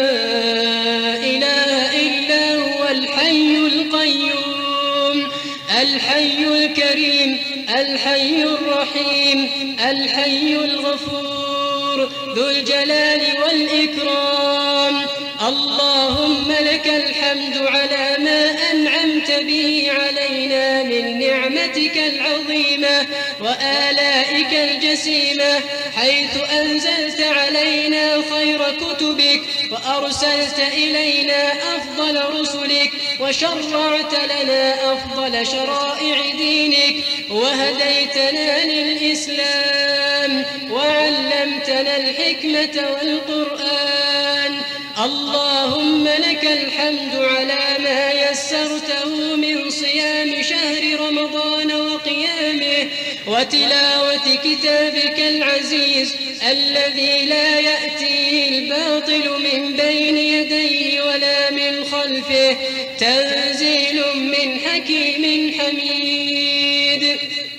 إله إلا هو الحي القيوم الحي الكريم الحي الرحيم الحي الغفور ذو الجلال والإكرام. اللهم لك الحمد على ما أنعمت به علينا من نعمتك العظيمة وآلائك الجسيمة، حيث أنزلت علينا خير كتبك وأرسلت إلينا أفضل رسلك وشرعت لنا أفضل شرائع دينك وهديتنا للإسلام وعلمتنا الحكمة والقرآن. اللهم لك الحمد على ما يسرته من صيام شهر رمضان وقيامه وتلاوة كتابك العزيز الذي لا يأتيه الباطل من بين يديه ولا من خلفه، تنزيل من حكيم حميد.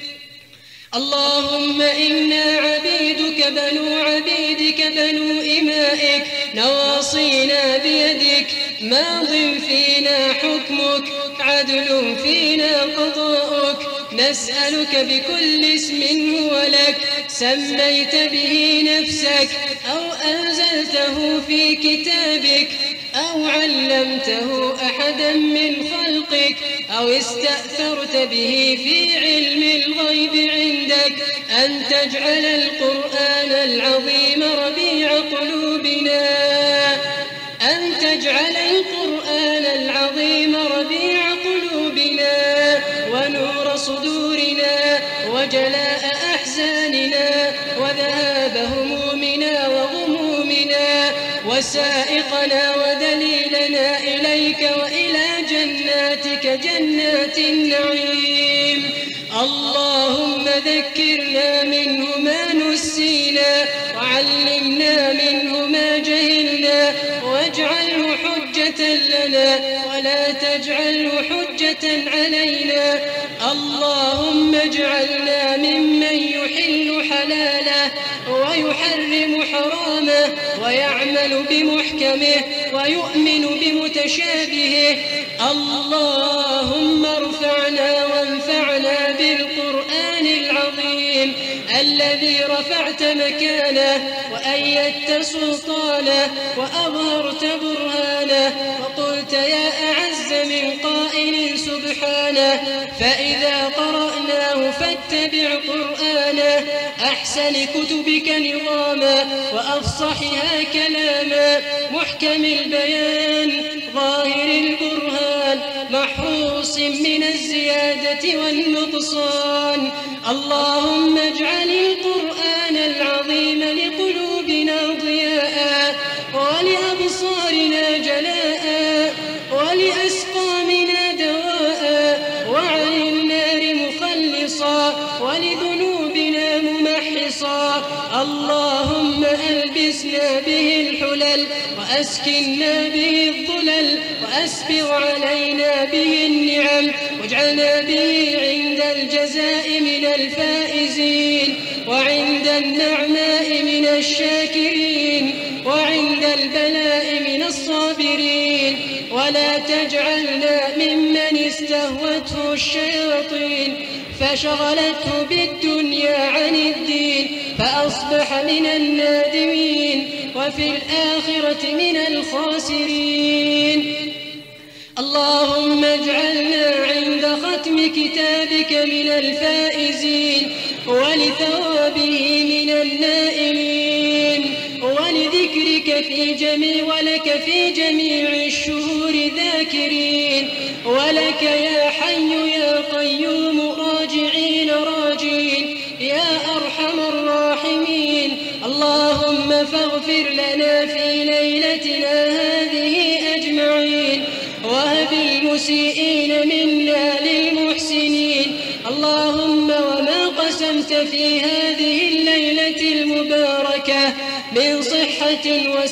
اللهم إنا عبيدك بنو عبيدك بنو إمائك نواصينا بيدك، ماض فينا حكمك عدل فينا قضاؤك. نسألك بكل اسم هو لك سميت به نفسك أو أنزلته في كتابك أو علمته أحدا من خلقك أو استأثرت به في علم الغيب عندك، أن تجعل القرآن العظيم ربيع قلوبنا أن تجعل القرآن العظيم ربيع قلوبنا ونور صدورنا وجلاء أحزاننا وذهاب همومنا وغمومنا وسائقنا ودليلنا إليك وإلى جناتك جنات النعيم. اللهم ذكرنا منه ما نسينا وعلمنا منه ما جهلنا واجعله حجة لنا ولا تجعله حجة علينا. اللهم اجعلنا ممن يحل حلاله ويحرم حرامه ويعمل بمحكمه ويؤمن بمتشابهه. اللهم ارفعنا وانفعنا بالقرآن العظيم الذي رفعت مكانه وأيدت سلطانه وأظهرت برهانه وقلت يا أعز من قائل سبحانه فإذا قرأناه فاتبع قرآنه أحسن كتبك نظاما وأفصحها كلاما محكم البيان ظاهر البرهان محروس من الزيادة والنقصان. اللهم اجعل القرآن العظيم لقلوبنا ضياء ولأبصارنا جلاء ولأسقامنا دواء وعن النار مخلصا ولذنوبنا ممحصا. وأسكنا به الظلل وأسبغ علينا به النعم واجعلنا به عند الجزاء من الفائزين وعند النعماء من الشاكرين وعند البلاء من الصابرين ولا تجعلنا ممن استهوته الشياطين فشغلته بالدنيا عن الدين فأصبح من النادمين وفي الآخرة من الخاسرين. اللهم اجعلنا عند ختم كتابك من الفائزين ولثوابه من النائمين ولذكرك في جميع ولك في جميع الشهور ذاكرين ولك يا حي يا قيوم راجعين راجين يا أرحم الراحمين. اللهم فاغفر لنا في ليلتنا هذه أجمعين وهب المسيئين منا للمحسنين. اللهم وما قسمت في هذه الليلة المباركة من صحة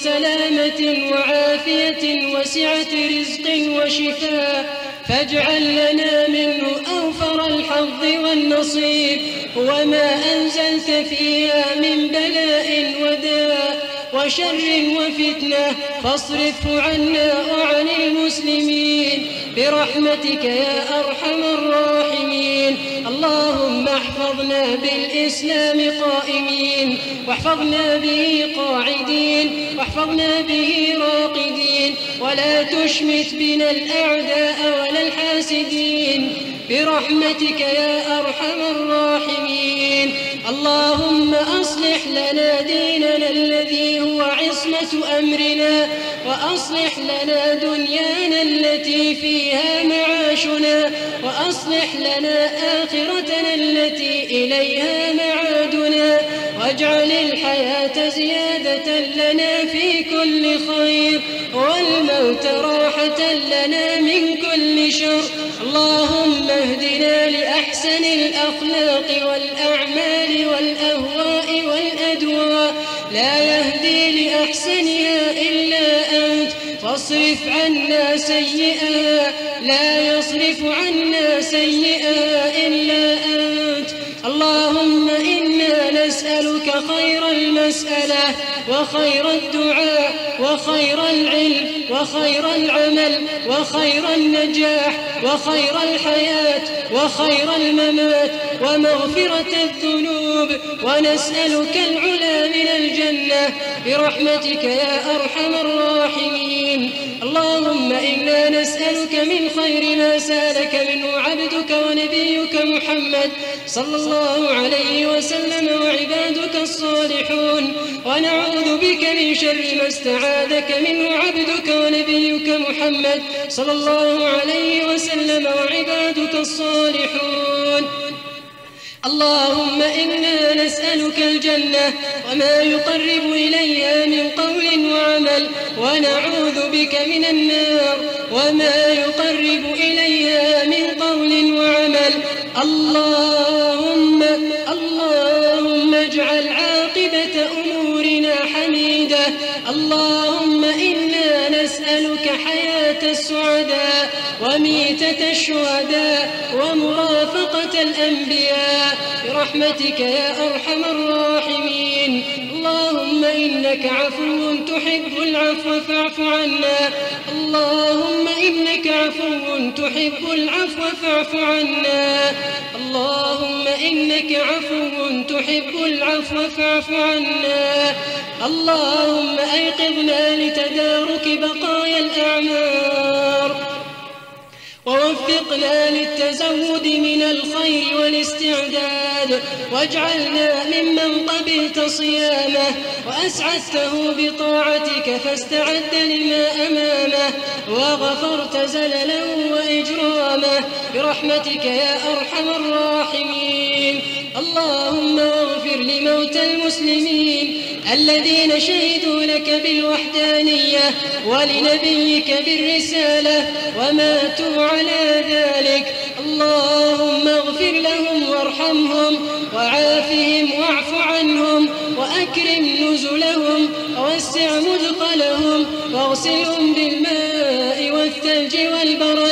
وسلامة وعافية وسعة رزق وشفاء فاجعل لنا منه أوفر الحظ والنصيب وما أنزلت فيها من بلاء وداء وشر وفتنة فاصرفه عنا وعن المسلمين برحمتك يا أرحم الراحمين. اللهم احفظنا بالإسلام قائمين واحفظنا به قاعدين واحفظنا به راقدين ولا تشمت بنا الأعداء ولا الحاسدين برحمتك يا أرحم الراحمين. اللهم أصلح لنا ديننا الذي هو عصمة أمرنا وأصلح لنا دنيانا التي فيها معاشنا وأصلح لنا آخرتنا التي إليها معادنا واجعل الحياة زيادة لنا في كل خير والموت راحة لنا من كل شر. اللهم اهدنا لأحسن الأخلاق والأعمال والأهواء والأدواء لا يهدي لأحسنها إلا أنت فاصرف عنا سيئها لا يصرف عنا سيئها إلا أنت. اللهم إنا نسألك خير المسألة وخير الدعاء وخير العلم وخير العمل وخير النجاح وخير الحياة وخير الممات ومغفرة الذنوب ونسألك العلا من الجنة برحمتك يا أرحم الراحمين. اللهم إنا نسألك من خير ما سألك منه عبدك ونبيك محمد صلى الله عليه وسلم وعبادك الصالحون ونعوذ بك من شر ما استعاذك منه عبدك ونبيك محمد صلى الله عليه وسلم وعبادك الصالحون. اللهم إنا نسألك الجنة وما يقرب إليها من قول وعمل ونعوذ بك من النار وما يقرب إليها من قول وعمل. اللهم اللهم اجعل عاقبة أمورنا حميدة. اللهم إنا نسألك حياة السعداء وميتة الشهداء ومرافقة الأنبياء برحمتك يا أرحم الراحمين. اللهم إنك عفو تحب العفو فاعف عنا. اللهم إنك عفو تحب العفو فاعف عنا. اللهم إنك عفو تحب العفو فاعف عنا. اللهم أيقظنا لتدارك بقايا الأعمار ووفقنا للتزود من الخير والاستعداد واجعلنا ممن قبلت صيامه وأسعدته بطاعتك فاستعد لما أمامه وغفرت زلله وإجرامه برحمتك يا أرحم الراحمين. اللهم اغفر لموتى المسلمين الذين شهدوا لك بالوحدانية ولنبيك بالرسالة وماتوا على ذلك. اللهم اغفر لهم وارحمهم وعافهم واعف عنهم وأكرم نزلهم ووسع مدخلهم واغسلهم بالماء والثلج والبرد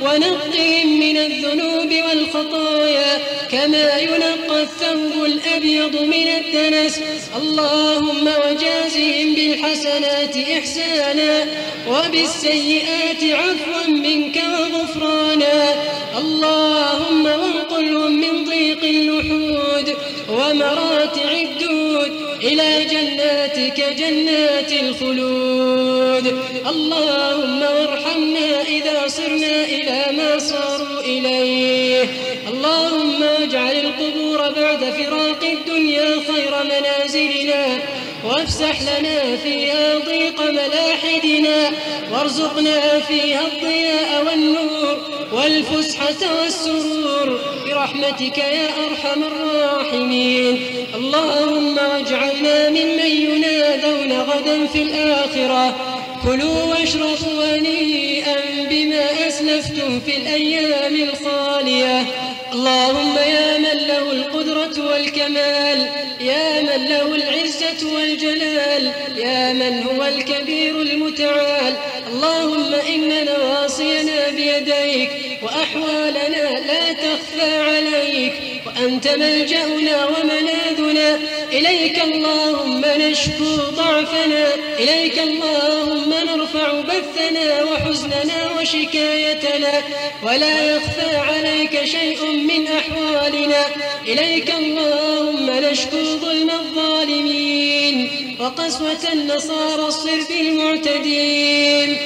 ونقهم من الذنوب والخطايا كما ينقى الثوب الأبيض من الدنس. اللهم وجازهم بالحسنات إحسانا وبالسيئات عفوا منك وغفرانا. اللهم وانقلهم من ضيق اللحود ومراتع الدود إلى جناتك جنات الخلود. اللهم وارحمنا إذا صرنا إلى ما صاروا إليه. اللهم اجعل القبور بعد فراق الدنيا خير منازلنا وافسح لنا فيها ضيق ملاحدنا وارزقنا فيها الضياء والنور والفسحة والسرور برحمتك يا أرحم الراحمين. اللهم اجعلنا ممن ينادون غدا في الآخرة كلوا واشربوا هنيئا بما أسلفتم في الأيام الخالية. اللهم يا من له القدرة والكمال، يا من له العزة والجلال، يا من هو الكبير المتعال، اللهم إن نواصينا بيديك وأحوالنا لا تخفى عليك، وأنت ملجأنا وملاذنا. إليك اللهم نشكو ضعفنا، إليك اللهم نرفع بثنا وحزننا وشكايتنا، ولا يخفى عليك شيء من أحوالنا. إليك اللهم نشكو ظلم الظالمين وقسوة النصارى الصرف المعتدين.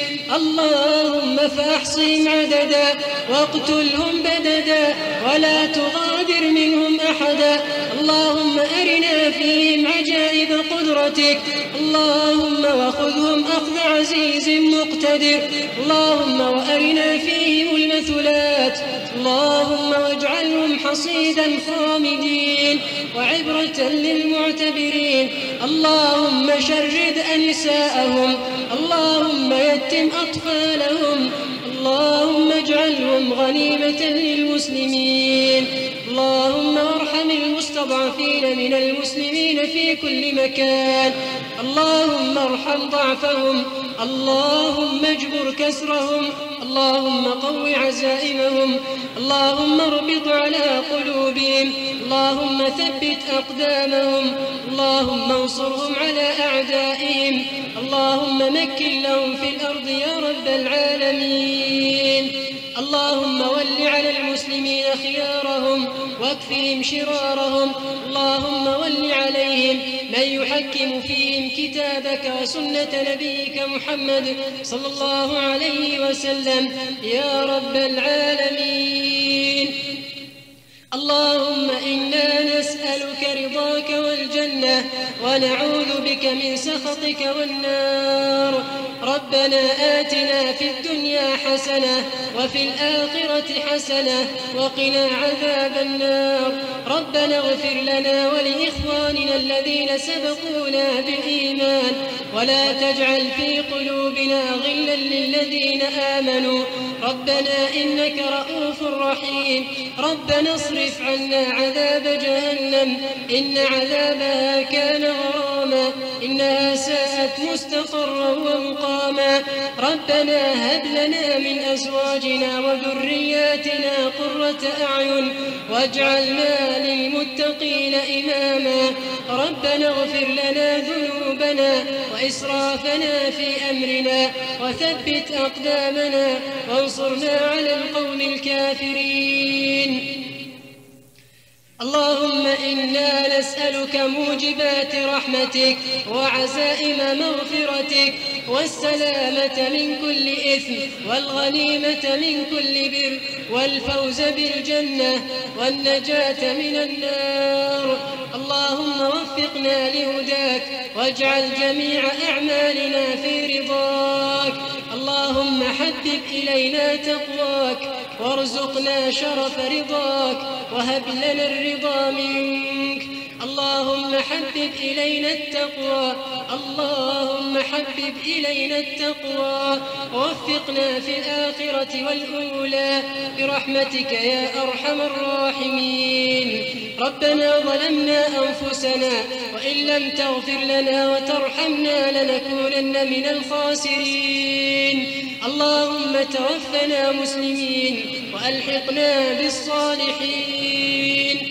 اللهم فأحصهم عددا واقتلهم بددا ولا تغادر منهم أحدا. اللهم أرنا فيهم عجائب قدرتك، اللهم وخذهم أخذ عزيز مقتدر. اللهم وأرنا فيهم المثلات، اللهم واجعلهم حصيدا خامدين وعبرة للمعتبرين. اللهم شرد أنساءهم، اللهم يتم أطفالهم، اللهم اجعلهم غنيمة للمسلمين. اللهم ارحم المستضعفين من المسلمين في كل مكان، اللهم ارحم ضعفهم، اللهم اجبر كسرهم، اللهم قو عزائمهم، اللهم اربط على قلوبهم، اللهم ثبت أقدامهم، اللهم انصرهم على أعدائهم، اللهم مكن لهم في الأرض يا رب العالمين. اللهم ول على المسلمين خيارهم واكفهم شرارهم، اللهم ول عليهم من يحكم فيهم كتابك وسنة نبيك محمد صلى الله عليه وسلم يا رب العالمين. اللهم إنا نسألك رضاك والجنة ونعوذ بك من سخطك والنار. ربنا آتنا في الدنيا حسنة وفي الآخرة حسنة وقنا عذاب النار. ربنا اغفر لنا ولإخواننا الذين سبقونا بالإيمان ولا تجعل في قلوبنا غلا للذين آمنوا ربنا إنك رؤوف رحيم. ربنا اصرف عنا عذاب جهنم إن عذابها كان غراما إنها ساءت مستقرا ومقاما. ربنا هب لنا من أزواجنا وذرياتنا قرة أعين واجعلنا للمتقين إماما. ربنا اغفر لنا ذنوبنا وإسرافنا في أمرنا وثبت أقدامنا وانصرنا على القوم الكافرين. اللهم إنا نسألك موجبات رحمتك وعزائم مغفرتك والسلامة من كل إثم والغنيمة من كل بر والفوز بالجنة والنجاة من النار. اللهم وفقنا لهداك واجعل جميع أعمالنا في رضاك. اللهم حبب إلينا تقواك وارزقنا شرف رضاك وهب لنا الرضا منك. اللهم حبب إلينا التقوى اللهم حبب إلينا التقوى ووفقنا في الآخرة والأولى برحمتك يا أرحم الراحمين. ربنا ظلمنا أنفسنا وإن لم تغفر لنا وترحمنا لنكونن من الخاسرين. اللهم توفنا مسلمين وألحقنا بالصالحين.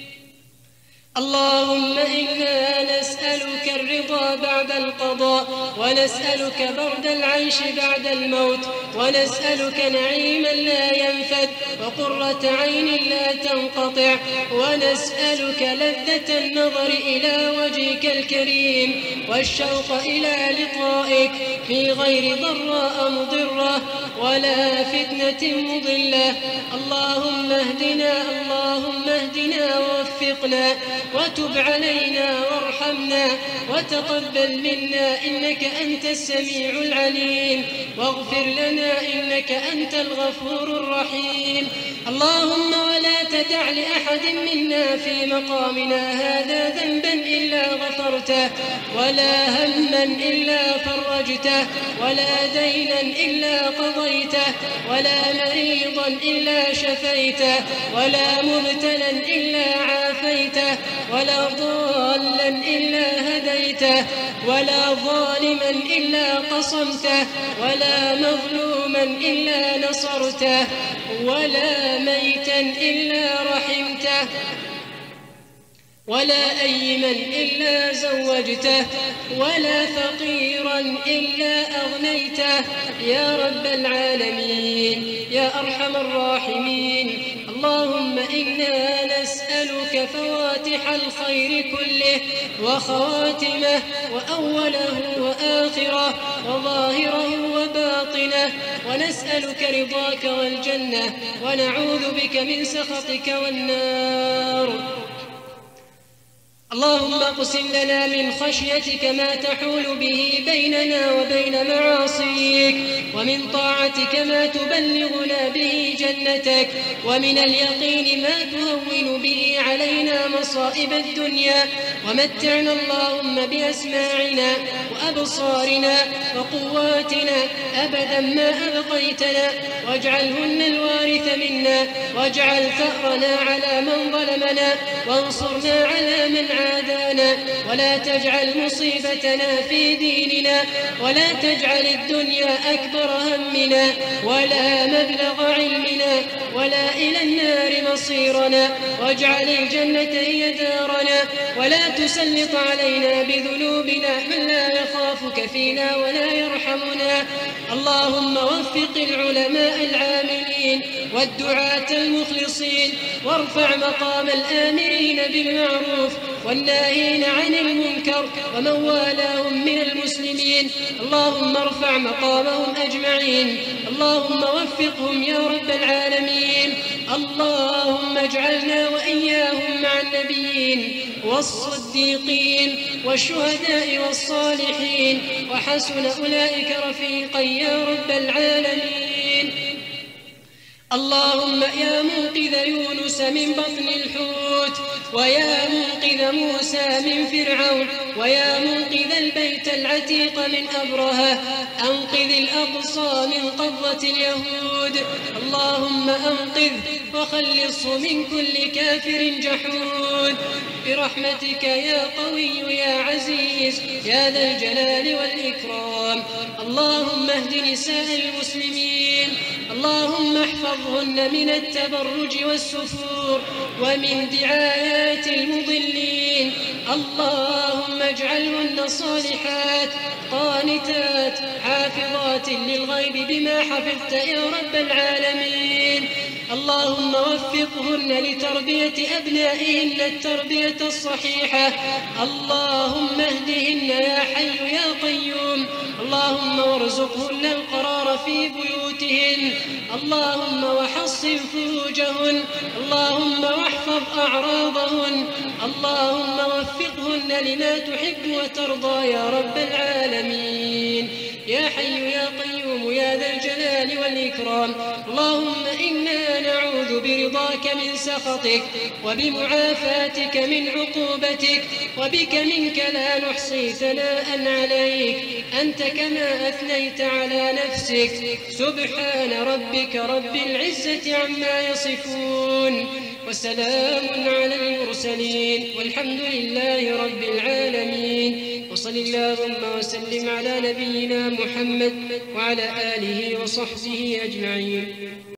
اللهم إنا نسألك الرضا بعد القضاء ونسألك برد العيش بعد الموت ونسألك نعيما لا ينفد وقرة عين لا تنقطع ونسألك لذة النظر إلى وجهك الكريم والشوق إلى لقائك في غير ضراء مضرة ولا فتنة مضلة. اللهم اهدنا اللهم اهدنا ووفقنا وتب علينا وارحمنا وتقبل منا إنك أنت السميع العليم واغفر لنا إنك أنت الغفور الرحيم. اللهم ولا تدع لأحد منا في مقامنا هذا ذنبا إلا غفرته ولا هما إلا فرجته ولا دينا إلا قضيته ولا مريضا إلا شفيته ولا مبتلا إلا عافيته ولا ضالا إلا هديته ولا ظالما إلا قصمته ولا مظلوما إلا نصرته ولا ميتا إلا رحمته ولا أيما إلا زوجته ولا فقيرا إلا أغنيته يا رب العالمين يا أرحم الراحمين. اللهم إنا نسألك فواتح الخير كله وخواتمه وأوله وآخره وظاهره وباطنه ونسألك رضاك والجنة ونعوذ بك من سخطك والنار. اللهم اقسم لنا من خشيتك ما تحول به بيننا وبين معاصيك ومن طاعتك ما تبلغنا به جنتك ومن اليقين ما تهون به علينا مصائب الدنيا ومتعنا اللهم بأسماعنا وأبصارنا وقواتنا أبدا ما أبقيتنا واجعلهن الوارث منا واجعل ثأرنا على من ظلمنا وانصرنا على من عادانا ولا تجعل مصيبتنا في ديننا ولا تجعل الدنيا أكبر همنا ولا مبلغ علمنا ولا إلى النار مصيرنا واجعل الجنة هي دارنا ولا تسلط علينا بذنوبنا من لا يخافك فينا ولا يرحمنا. اللهم وفق العلماء العاملين والدعاة المخلصين وارفع مقام الآمرين بالمعروف والناهين عن المنكر ومن والاهم من المسلمين. اللهم ارفع مقامهم أجمعين. اللهم وفقهم يا رب العالمين. اللهم اجعلنا وإياهم مع النبيين والصديقين والشهداء والصالحين وحسن أولئك رفيقا يا رب العالمين. اللهم يا منقذ يونس من بطن الحوت ويا منقذ موسى من فرعون ويا منقذ البيت العتيق من أبرهة أنقذ الأقصى من قبضة اليهود. اللهم أنقذ وخلصه من كل كافر جحود برحمتك يا قوي يا عزيز يا ذا الجلال والإكرام. اللهم اهد نساء المسلمين. اللهم احفظهن من التبرج والسفور ومن دعايات المضلين. اللهم اجعلهن صالحات قانتات حافظات للغيب بما حفظت يا رب العالمين. اللهم وفقهن لتربية أبنائهن التربية الصحيحة. اللهم اهدهن يا حي يا قيوم. اللهم وارزقهن القرار في بيوتهن. اللهم وحصن فروجهن. اللهم واحفظ أعراضهن. اللهم وفقهن لما تحب وترضى يا رب العالمين يا حي يا قيوم يا ذا الجلال والإكرام. اللهم إنا نعوذ برضاك من سخطك وبمعافاتك من عقوبتك، وبك منك لا نحصي ثناء عليك، أنت كما أثنيت على نفسك. سبحان ربك رب العزة عما يصفون، وسلام على المرسلين، والحمد لله رب العالمين. وصل اللهم وسلم على نبينا محمد وعلى آله وصحبه أجمعين.